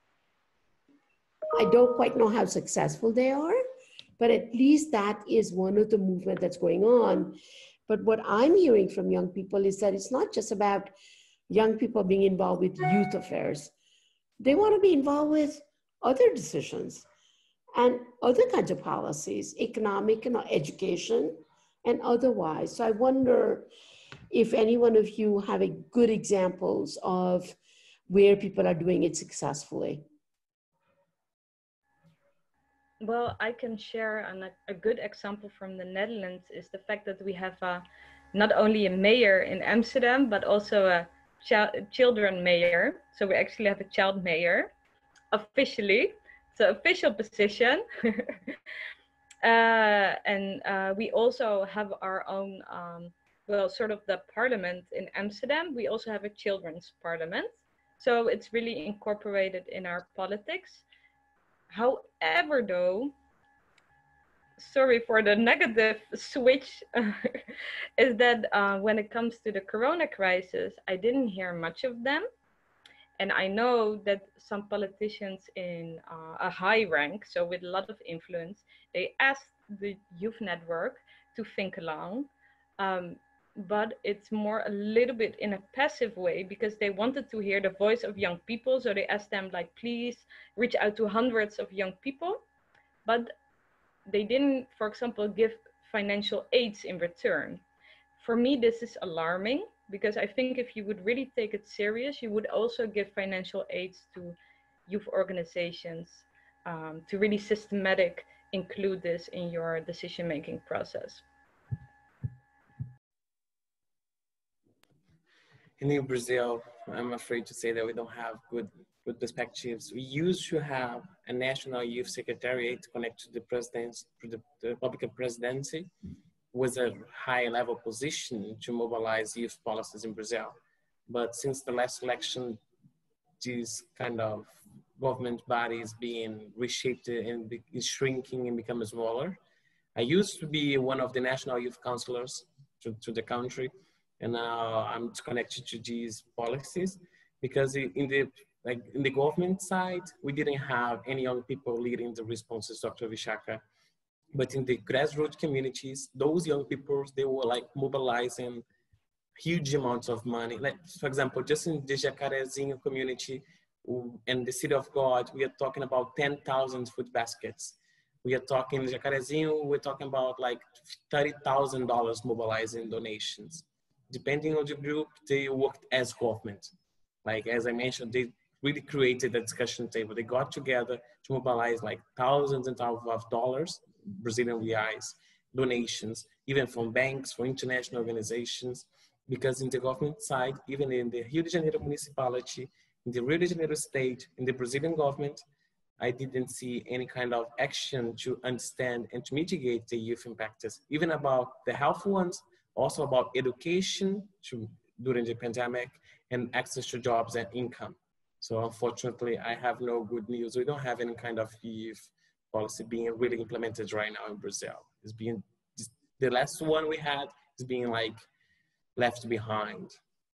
I don't quite know how successful they are, but at least that is one of the movement that's going on. But what I'm hearing from young people is that it's not just about young people being involved with youth affairs. They want to be involved with other decisions and other kinds of policies, economic and education and otherwise. So I wonder if any one of you have a good examples of where people are doing it successfully. Well, I can share an, a good example from the Netherlands is the fact that we have uh, not only a mayor in Amsterdam, but also a ch children mayor. So we actually have a child mayor officially. It's an official position. uh, and uh, we also have our own, um, well, sort of the parliament in Amsterdam. We also have a children's parliament. So it's really incorporated in our politics. However, though, sorry for the negative switch, is that uh, when it comes to the Corona crisis, I didn't hear much of them. And I know that some politicians in uh, a high rank, so with a lot of influence, they asked the Youth Network to think along. Um, but it's more a little bit in a passive way because they wanted to hear the voice of young people. So they asked them, like, please reach out to hundreds of young people. But they didn't, for example, give financial aids in return. For me, this is alarming because I think if you would really take it serious, you would also give financial aids to youth organizations um, to really systematic include this in your decision-making process. In Brazil, I'm afraid to say that we don't have good, good perspectives. We used to have a national youth secretariat connected to the president's, to the, the Republican presidency, was a high level position to mobilize youth policies in Brazil. But since the last election, these kind of government bodies being reshaped and be, shrinking and becoming smaller. I used to be one of the national youth counselors to, to the country. And now I'm connected to these policies because in the like in the government side, we didn't have any young people leading the responses, Doctor Vishaka. But in the grassroots communities, those young people, they were like mobilizing huge amounts of money. Like, for example, just in the Jacarezinho community and the City of God, we are talking about ten thousand food baskets. We are talking in Jacarezinho, we're talking about like thirty thousand dollars mobilizing donations. Depending on the group, they worked as government. Like, as I mentioned, they really created a discussion table. They got together to mobilize like thousands and thousands of dollars, Brazilian reais, donations, even from banks, from international organizations, because in the government side, even in the Rio de Janeiro municipality, in the Rio de Janeiro state, in the Brazilian government, I didn't see any kind of action to understand and to mitigate the youth impacts, even about the health ones, also about education to, during the pandemic, and access to jobs and income. So unfortunately, I have no good news. We don't have any kind of youth policy being really implemented right now in Brazil. It's being, the last one we had is being like left behind.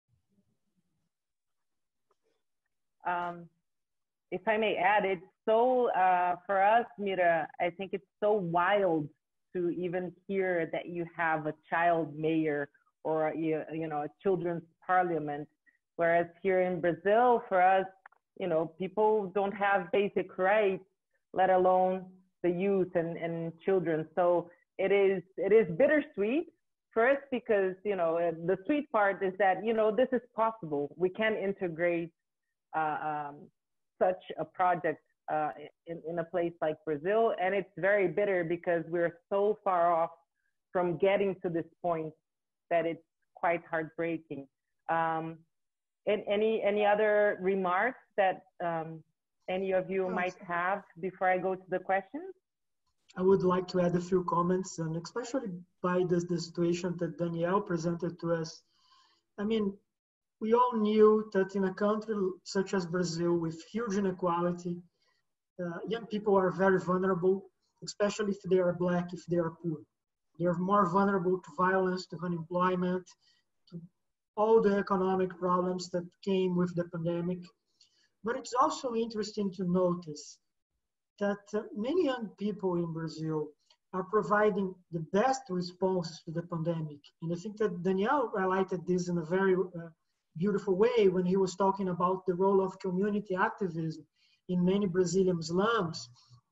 Um, if I may add, it's so, uh, for us, Mira, I think it's so wild to even hear that you have a child mayor or, you, you know, a children's parliament. Whereas here in Brazil, for us, you know, people don't have basic rights, let alone the youth and, and children. So it is, it is bittersweet. First, because, you know, the sweet part is that, you know, this is possible. We can integrate uh, um, such a project uh, in, in a place like Brazil. And it's very bitter because we're so far off from getting to this point that it's quite heartbreaking. Um, and any, any other remarks that um, any of you might have before I go to the questions? I would like to add a few comments, and especially by this, the situation that Danielle presented to us. I mean, we all knew that in a country such as Brazil with huge inequality, uh, young people are very vulnerable, especially if they are Black, if they are poor. They are more vulnerable to violence, to unemployment, to all the economic problems that came with the pandemic. But it's also interesting to notice that uh, many young people in Brazil are providing the best responses to the pandemic. And I think that Daniel highlighted this in a very uh, beautiful way when he was talking about the role of community activism in many Brazilian slums.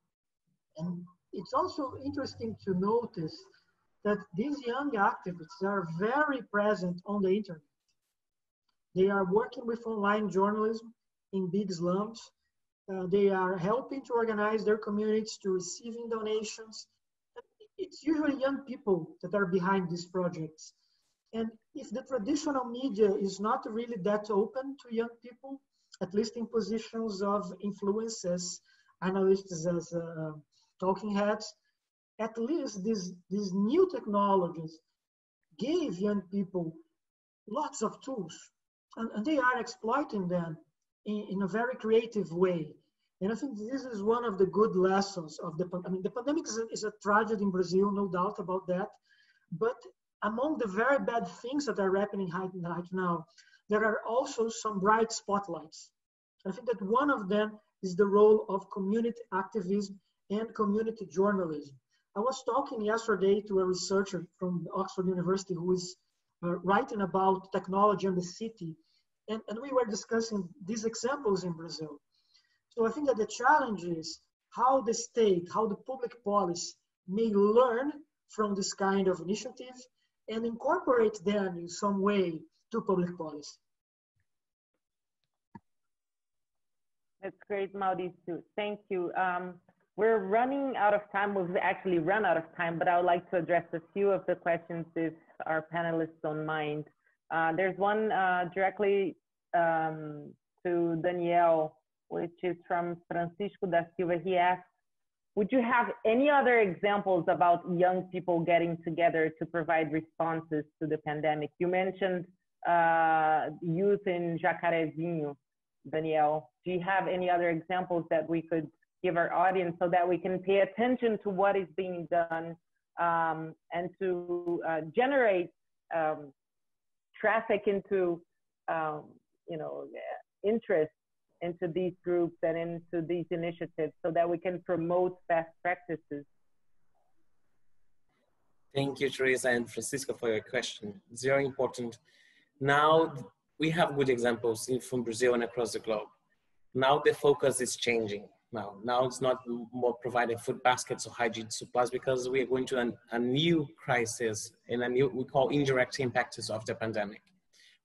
And it's also interesting to notice that these young activists are very present on the internet. They are working with online journalism in big slums. Uh, they are helping to organize their communities to receiving donations. It's usually young people that are behind these projects. And if the traditional media is not really that open to young people, at least in positions of influence as analysts, as uh, talking heads, at least these, these new technologies gave young people lots of tools, and, and they are exploiting them in, in a very creative way. And I think this is one of the good lessons of the, I mean, the pandemic is a, is a tragedy in Brazil, no doubt about that. But among the very bad things that are happening right now, there are also some bright spotlights. I think that one of them is the role of community activism and community journalism. I was talking yesterday to a researcher from Oxford University who is uh, writing about technology in the city. And, and we were discussing these examples in Brazil. So I think that the challenge is how the state, how the public policy may learn from this kind of initiatives and incorporate them in some way to public policy. That's great, Mauricio. Thank you. Um, we're running out of time. We've actually run out of time, but I would like to address a few of the questions if our panelists don't mind. Uh, there's one uh, directly um, to Danielle, which is from Francisco da Silva. He asks, would you have any other examples about young people getting together to provide responses to the pandemic? You mentioned uh, youth in Jacarezinho, Danielle. Do you have any other examples that we could give our audience so that we can pay attention to what is being done um, and to uh, generate um, traffic into, um, you know, interest into these groups and into these initiatives so that we can promote best practices? Thank you, Teresa and Francisco, for your question. It's very important. Now we have good examples in, from Brazil and across the globe. Now the focus is changing. Now, now it's not more providing food baskets or hygiene supplies because we are going to an, a new crisis and a new, we call indirect impacts of the pandemic.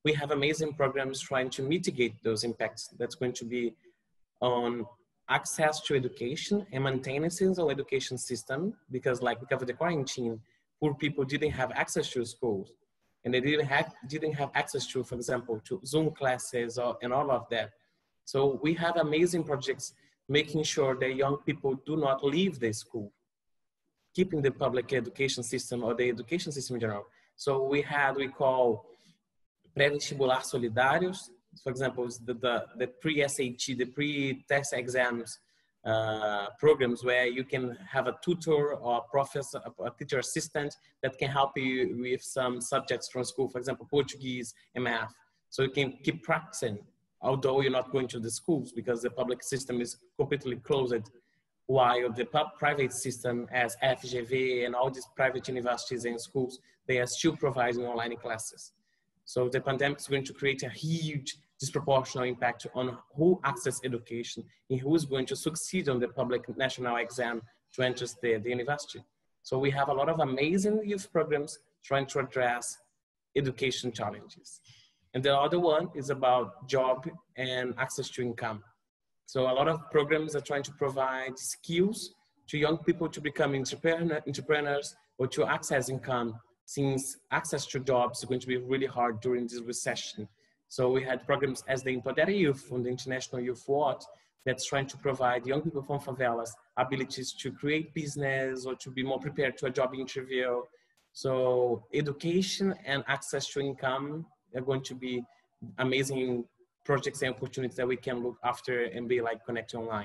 we have amazing programs trying to mitigate those impacts. That's going to be on access to education and maintenance of education system, because like because of the quarantine, poor people didn't have access to schools, and they didn't have didn't have access to, for example, to Zoom classes or, and all of that. So we have amazing projects making sure that young people do not leave the school, keeping the public education system or the education system in general. So we had, we call pré-vestibular solidários, for example, the, the, the pre-S A T, the pre-test exams uh, programs where you can have a tutor or a professor, a teacher assistant that can help you with some subjects from school, for example, Portuguese and math. So you can keep practicing, although you're not going to the schools because the public system is completely closed, while the private system as F G V and all these private universities and schools, they are still providing online classes. So the pandemic is going to create a huge disproportional impact on who access education and who is going to succeed on the public national exam to enter the, the university. So we have a lot of amazing youth programs trying to address education challenges. And the other one is about job and access to income. So a lot of programs are trying to provide skills to young people to become entrepreneur, entrepreneurs or to access income, since access to jobs is going to be really hard during this recession. So we had programs as the Empodera Youth from the International Youth Watch that's trying to provide young people from favelas abilities to create business or to be more prepared to a job interview. So education and access to income are going to be amazing projects and opportunities that we can look after and be like connected online.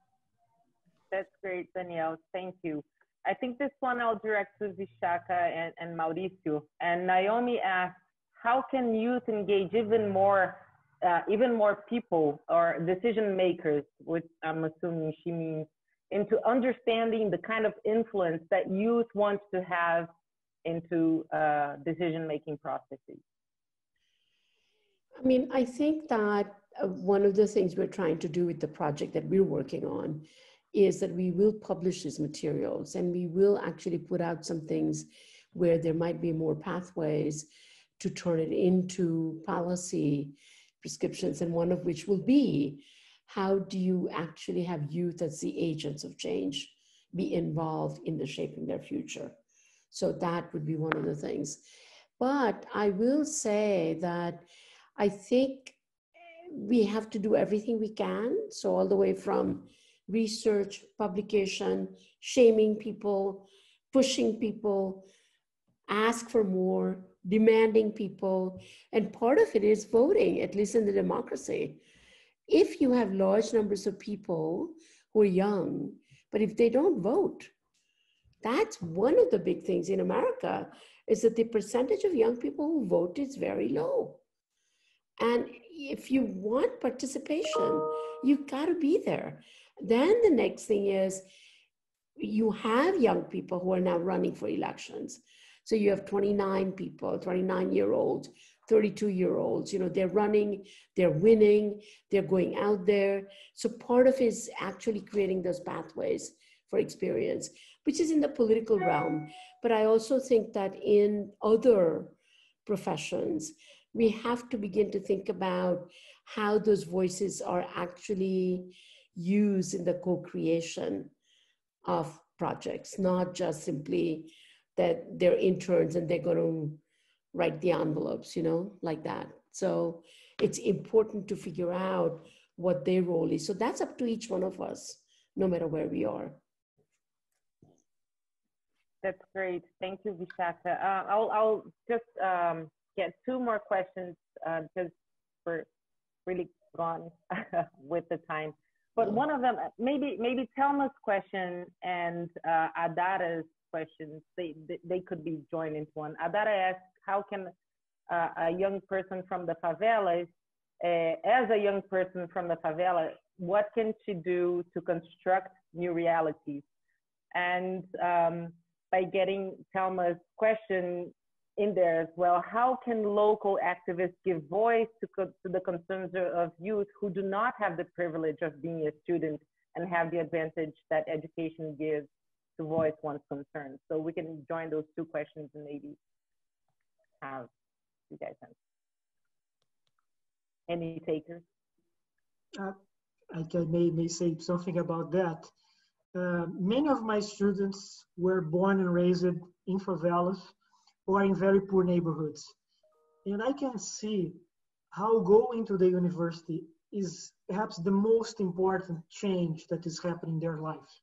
That's great, Danielle. Thank you. I think this one I'll direct to Vishaka and, and Mauricio. And Naomi asked, how can youth engage even more, uh, even more people or decision makers, which I'm assuming she means, into understanding the kind of influence that youth wants to have into uh, decision-making processes? I mean, I think that uh, one of the things we're trying to do with the project that we're working on is that we will publish these materials and we will actually put out some things where there might be more pathways to turn it into policy prescriptions, and one of which will be, how do you actually have youth as the agents of change be involved in the shaping their future? So that would be one of the things. But I will say that I think we have to do everything we can. So all the way from research, publication, shaming people, pushing people, ask for more, demanding people. And part of it is voting, at least in the democracy. If you have large numbers of people who are young, but if they don't vote, that's one of the big things in America, is that the percentage of young people who vote is very low. And if you want participation, you've got to be there. Then the next thing is, you have young people who are now running for elections. So you have twenty-nine people, twenty-nine year olds, thirty-two year olds, you know, they're running, they're winning, they're going out there. So part of it is actually creating those pathways for experience, which is in the political realm. But I also think that in other professions, we have to begin to think about how those voices are actually used in the co-creation of projects, not just simply that they're interns and they're going to write the envelopes, you know, like that. So it's important to figure out what their role is. So that's up to each one of us, no matter where we are. That's great. Thank you, Vishaka. Uh, I'll, I'll just um, get two more questions uh, because we're really gone with the time. But one of them, maybe maybe Thelma's question and uh, Adara's questions, they, they, they could be joined into one. Adara asked, how can uh, a young person from the favelas, uh, as a young person from the favela, what can she do to construct new realities? And um, by getting Thelma's question in there as well, how can local activists give voice to, co to the concerns of youth who do not have the privilege of being a student and have the advantage that education gives to voice one's concerns? So we can join those two questions and maybe have you guys answer. Any takers? Uh, I can may, may say something about that. Uh, many of my students were born and raised in favelas or in very poor neighborhoods. And I can see how going to the university is perhaps the most important change that is happening in their life.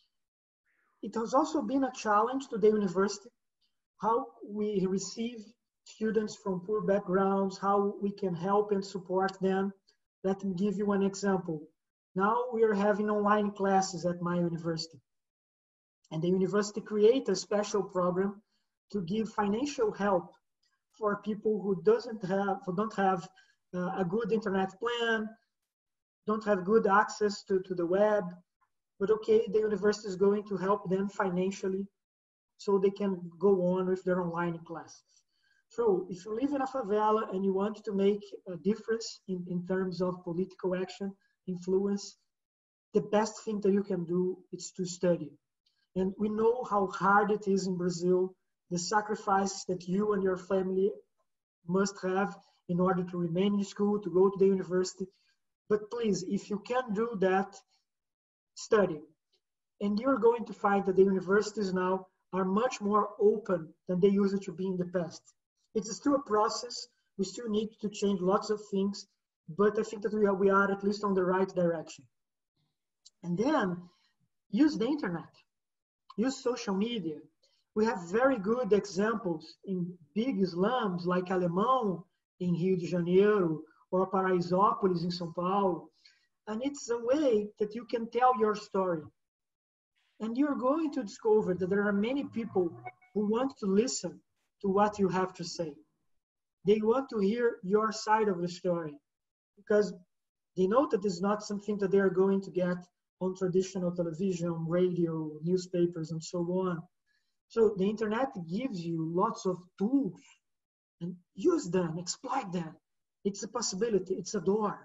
It has also been a challenge to the university, how we receive students from poor backgrounds, how we can help and support them. Let me give you an example. Now we are having online classes at my university. And the university created a special program to give financial help for people who doesn't have, who don't have uh, a good internet plan, don't have good access to, to the web. But okay, the university is going to help them financially so they can go on with their online classes. So if you live in a favela and you want to make a difference in, in terms of political action, influence, the best thing that you can do is to study. And we know how hard it is in Brazil, the sacrifice that you and your family must have in order to remain in school, to go to the university. But please, if you can do that, study. And you're going to find that the universities now are much more open than they used to be in the past. It's still a process. We still need to change lots of things, but I think that we are, we are at least on the right direction. And then use the internet, use social media. We have very good examples in big slums like Alemão in Rio de Janeiro or Paraisópolis in São Paulo. And it's a way that you can tell your story. And you're going to discover that there are many people who want to listen to what you have to say. They want to hear your side of the story because they know that it's not something that they are going to get on traditional television, radio, newspapers, and so on. So the internet gives you lots of tools and use them, exploit them. It's a possibility, it's a door.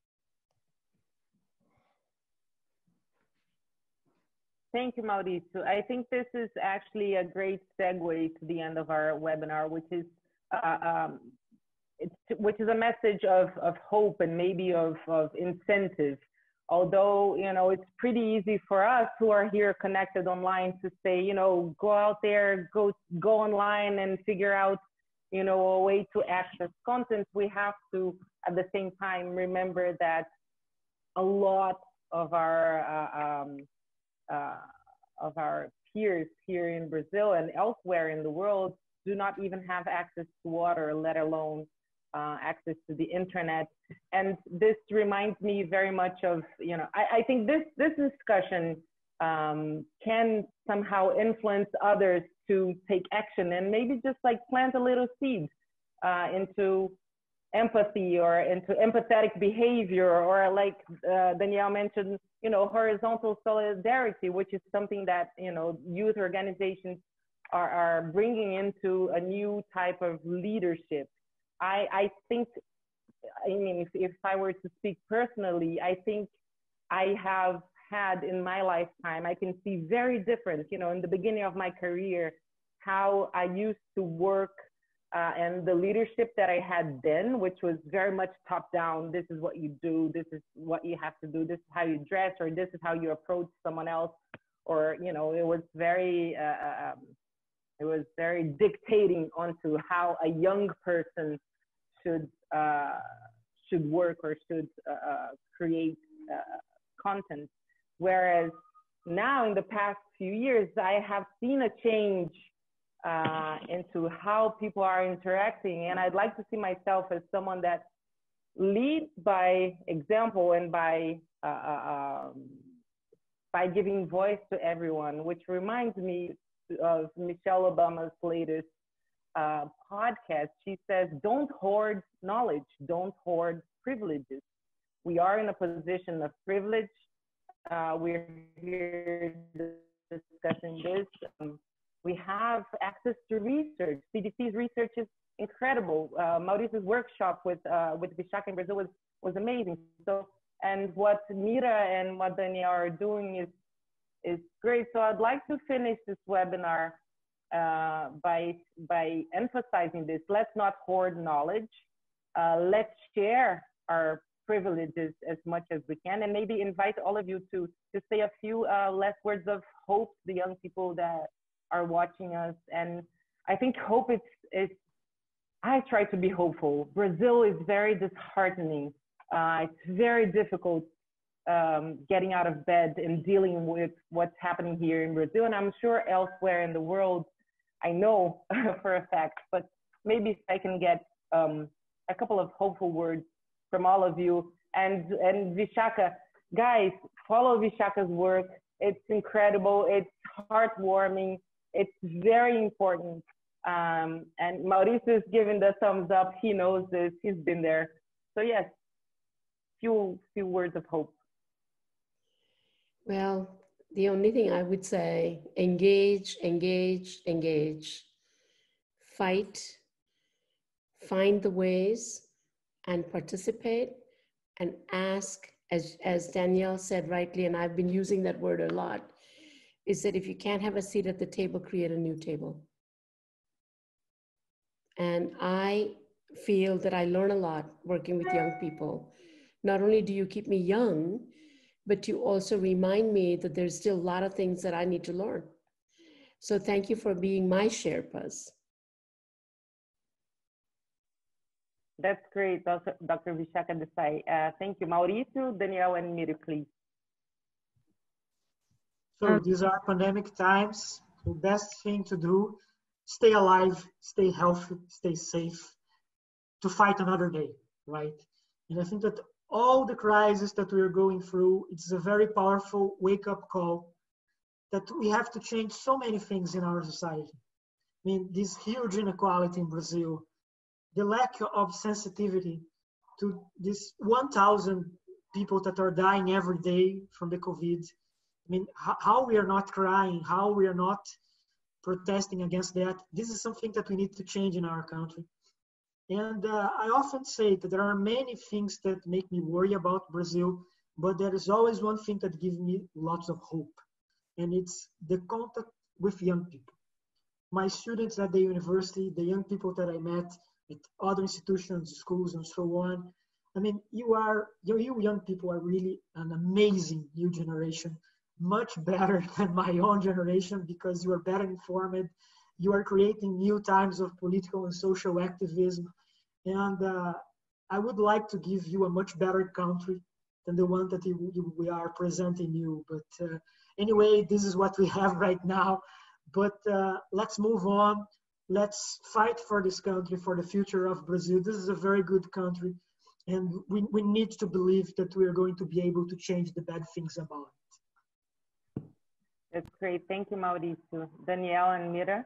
Thank you, Mauricio. I think this is actually a great segue to the end of our webinar, which is uh, um, it's, which is a message of, of hope and maybe of, of incentive. Although, you know, it's pretty easy for us who are here connected online to say, you know, go out there, go, go online and figure out, you know, a way to access content. We have to, at the same time, remember that a lot of our, uh, um, uh, of our peers here in Brazil and elsewhere in the world do not even have access to water, let alone Uh, access to the internet. And this reminds me very much of, you know, I, I think this, this discussion um, can somehow influence others to take action and maybe just like plant a little seed uh, into empathy or into empathetic behavior, or like uh, Danielle mentioned, you know, horizontal solidarity, which is something that, you know, youth organizations are, are bringing into a new type of leadership. I, I think, I mean, if, if I were to speak personally, I think I have had in my lifetime, I can see very different, you know, in the beginning of my career, how I used to work uh, and the leadership that I had then, which was very much top down. This is what you do. This is what you have to do. This is how you dress, or this is how you approach someone else. Or, you know, it was very, uh, um, it was very dictating onto how a young person should uh, should work or should uh, create uh, content. Whereas now in the past few years, I have seen a change uh, into how people are interacting. And I'd like to see myself as someone that leads by example and by, uh, um, by giving voice to everyone, which reminds me of Michelle Obama's latest Uh, podcast. She says, don't hoard knowledge, don't hoard privileges. We are in a position of privilege. Uh, we're here discussing this. Um, we have access to research. C D C's research is incredible. Uh, Mauricio's workshop with, uh, with Vishaka in Brazil was, was amazing. So, and what Mira and what Danielle are doing is, is great. So I'd like to finish this webinar Uh, by, by emphasizing this. Let's not hoard knowledge. Uh, let's share our privileges as much as we can, and maybe invite all of you to, to say a few uh, last words of hope, the young people that are watching us. And I think hope is, is I try to be hopeful. Brazil is very disheartening. Uh, it's very difficult um, getting out of bed and dealing with what's happening here in Brazil. And I'm sure elsewhere in the world, I know for a fact, but maybe if I can get um, a couple of hopeful words from all of you. And, and Vishaka, guys, follow Vishaka's work. It's incredible. It's heartwarming. It's very important. Um, and Mauricio is giving the thumbs up. He knows this. He's been there. So yes, few few words of hope. Well, the only thing I would say, engage, engage, engage, fight, find the ways and participate and ask, as, as Danielle said rightly, and I've been using that word a lot, is that if you can't have a seat at the table, create a new table. And I feel that I learn a lot working with young people. Not only do you keep me young, but you also remind me that there's still a lot of things that I need to learn. So thank you for being my Sherpas. That's great, Doctor Doctor Vishaka Desai. Uh, thank you. Mauricio, Danielle, and Miri, please. So these are pandemic times. The best thing to do, stay alive, stay healthy, stay safe, to fight another day, right? And I think that all the crises that we're going through, it's a very powerful wake-up call that we have to change so many things in our society. I mean, this huge inequality in Brazil, the lack of sensitivity to this one thousand people that are dying every day from the COVID. I mean, how, how we are not crying, how we are not protesting against that. This is something that we need to change in our country. And uh, I often say that there are many things that make me worry about Brazil, but there is always one thing that gives me lots of hope. And it's the contact with young people. My students at the university, the young people that I met at other institutions, schools, and so on. I mean, you are, you, you young people are really an amazing new generation, much better than my own generation because you are better informed. You are creating new times of political and social activism. And uh, I would like to give you a much better country than the one that you, you, we are presenting you. But uh, anyway, this is what we have right now. But uh, let's move on. Let's fight for this country, for the future of Brazil. This is a very good country. And we, we need to believe that we are going to be able to change the bad things about it. That's great. Thank you, Mauricio. Danielle and Mira.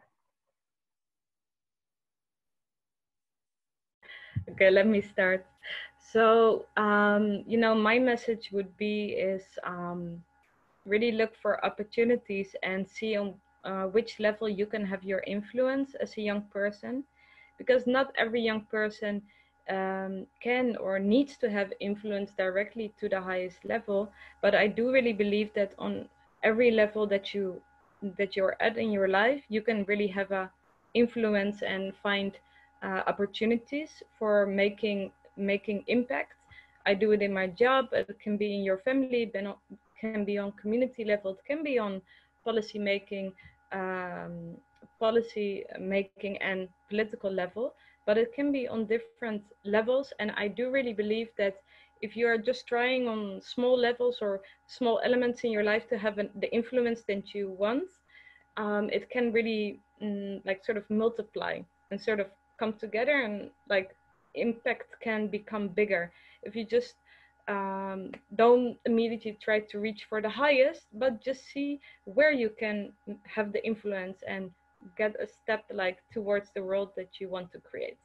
Okay, let me start. So, um, you know, my message would be is um, really look for opportunities and see on uh, which level you can have your influence as a young person, because not every young person um, can or needs to have influence directly to the highest level. But I do really believe that on every level that you that you're at in your life, you can really have a influence and find uh, opportunities for making making impact. I do it in my job. It can be in your family, it can be on community level, it can be on policy making, um, policy making and political level, but it can be on different levels. And I do really believe that if you are just trying on small levels or small elements in your life to have an, the influence that you want, um, it can really mm, like sort of multiply and sort of come together, and like impact can become bigger if you just um, don't immediately try to reach for the highest, but just see where you can have the influence and get a step like towards the world that you want to create.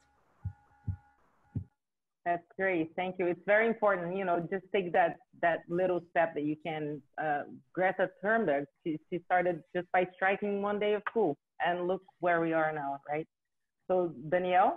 That's great. Thank you. It's very important, you know, just take that that little step that you can. Uh, Greta Thunberg, she, she started just by striking one day of school, and look where we are now, right? So Danielle?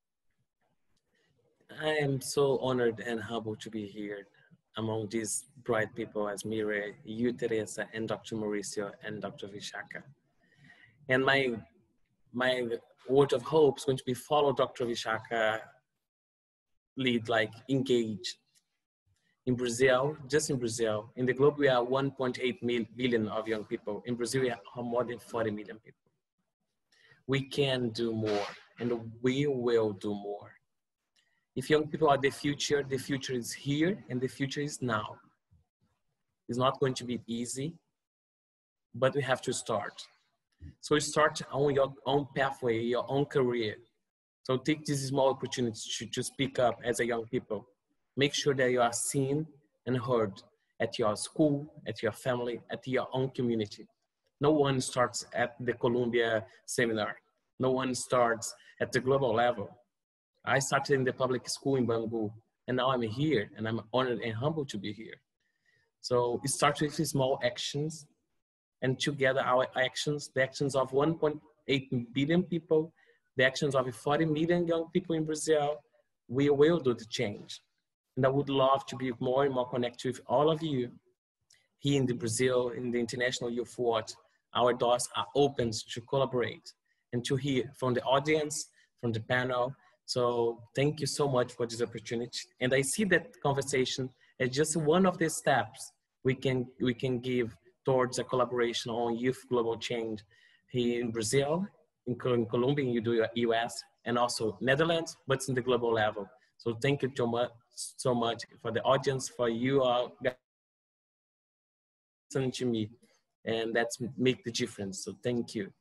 I am so honored and humbled to be here among these bright people as Mire, you, Teresa, and Doctor Mauricio, and Doctor Vishaka. And my, my word of hope is going to be follow Doctor Vishaka lead, like engage. In Brazil, just in Brazil, in the globe, we are one point eight billion of young people. In Brazil, we have more than forty million people. We can do more, and we will do more. If young people are the future, the future is here, and the future is now. It's not going to be easy, but we have to start. So start on your own pathway, your own career. So take this small opportunity to, to speak up as a young people. Make sure that you are seen and heard at your school, at your family, at your own community. No one starts at the Columbia seminar. No one starts at the global level. I started in the public school in Bangu, and now I'm here, and I'm honored and humbled to be here. So it starts with small actions, and together our actions, the actions of one point eight billion people, the actions of forty million young people in Brazil, we will do the change. And I would love to be more and more connected with all of you. Here in the Brazil, in the International Youth Watch, our doors are open to collaborate and to hear from the audience, from the panel. So thank you so much for this opportunity. And I see that conversation as just one of the steps we can, we can give towards a collaboration on youth global change here in Brazil, in, in Colombia, in the U S, and also Netherlands, but it's in the global level. So thank you so much, so much for the audience, for you all listening to me, and that's make the difference. So thank you.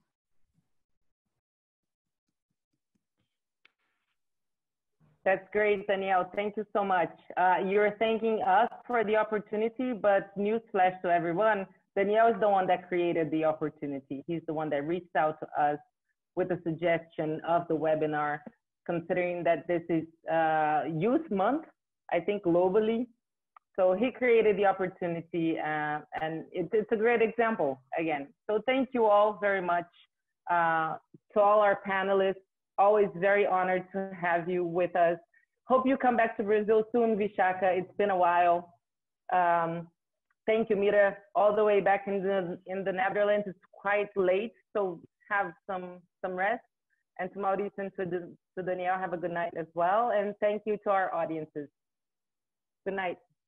That's great, Daniel. Thank you so much. Uh, you're thanking us for the opportunity, but newsflash to everyone, Daniel is the one that created the opportunity. He's the one that reached out to us with a suggestion of the webinar, considering that this is uh, Youth Month, I think globally. So he created the opportunity, uh, and it, it's a great example again. So thank you all very much. Uh, to all our panelists, always very honored to have you with us. Hope you come back to Brazil soon, Vishaka. It's been a while. Um, thank you, Mira. All the way back in the, in the Netherlands, it's quite late, so have some, some rest. And to Maurice and to, the, to Daniel, have a good night as well. And thank you to our audiences. Good night.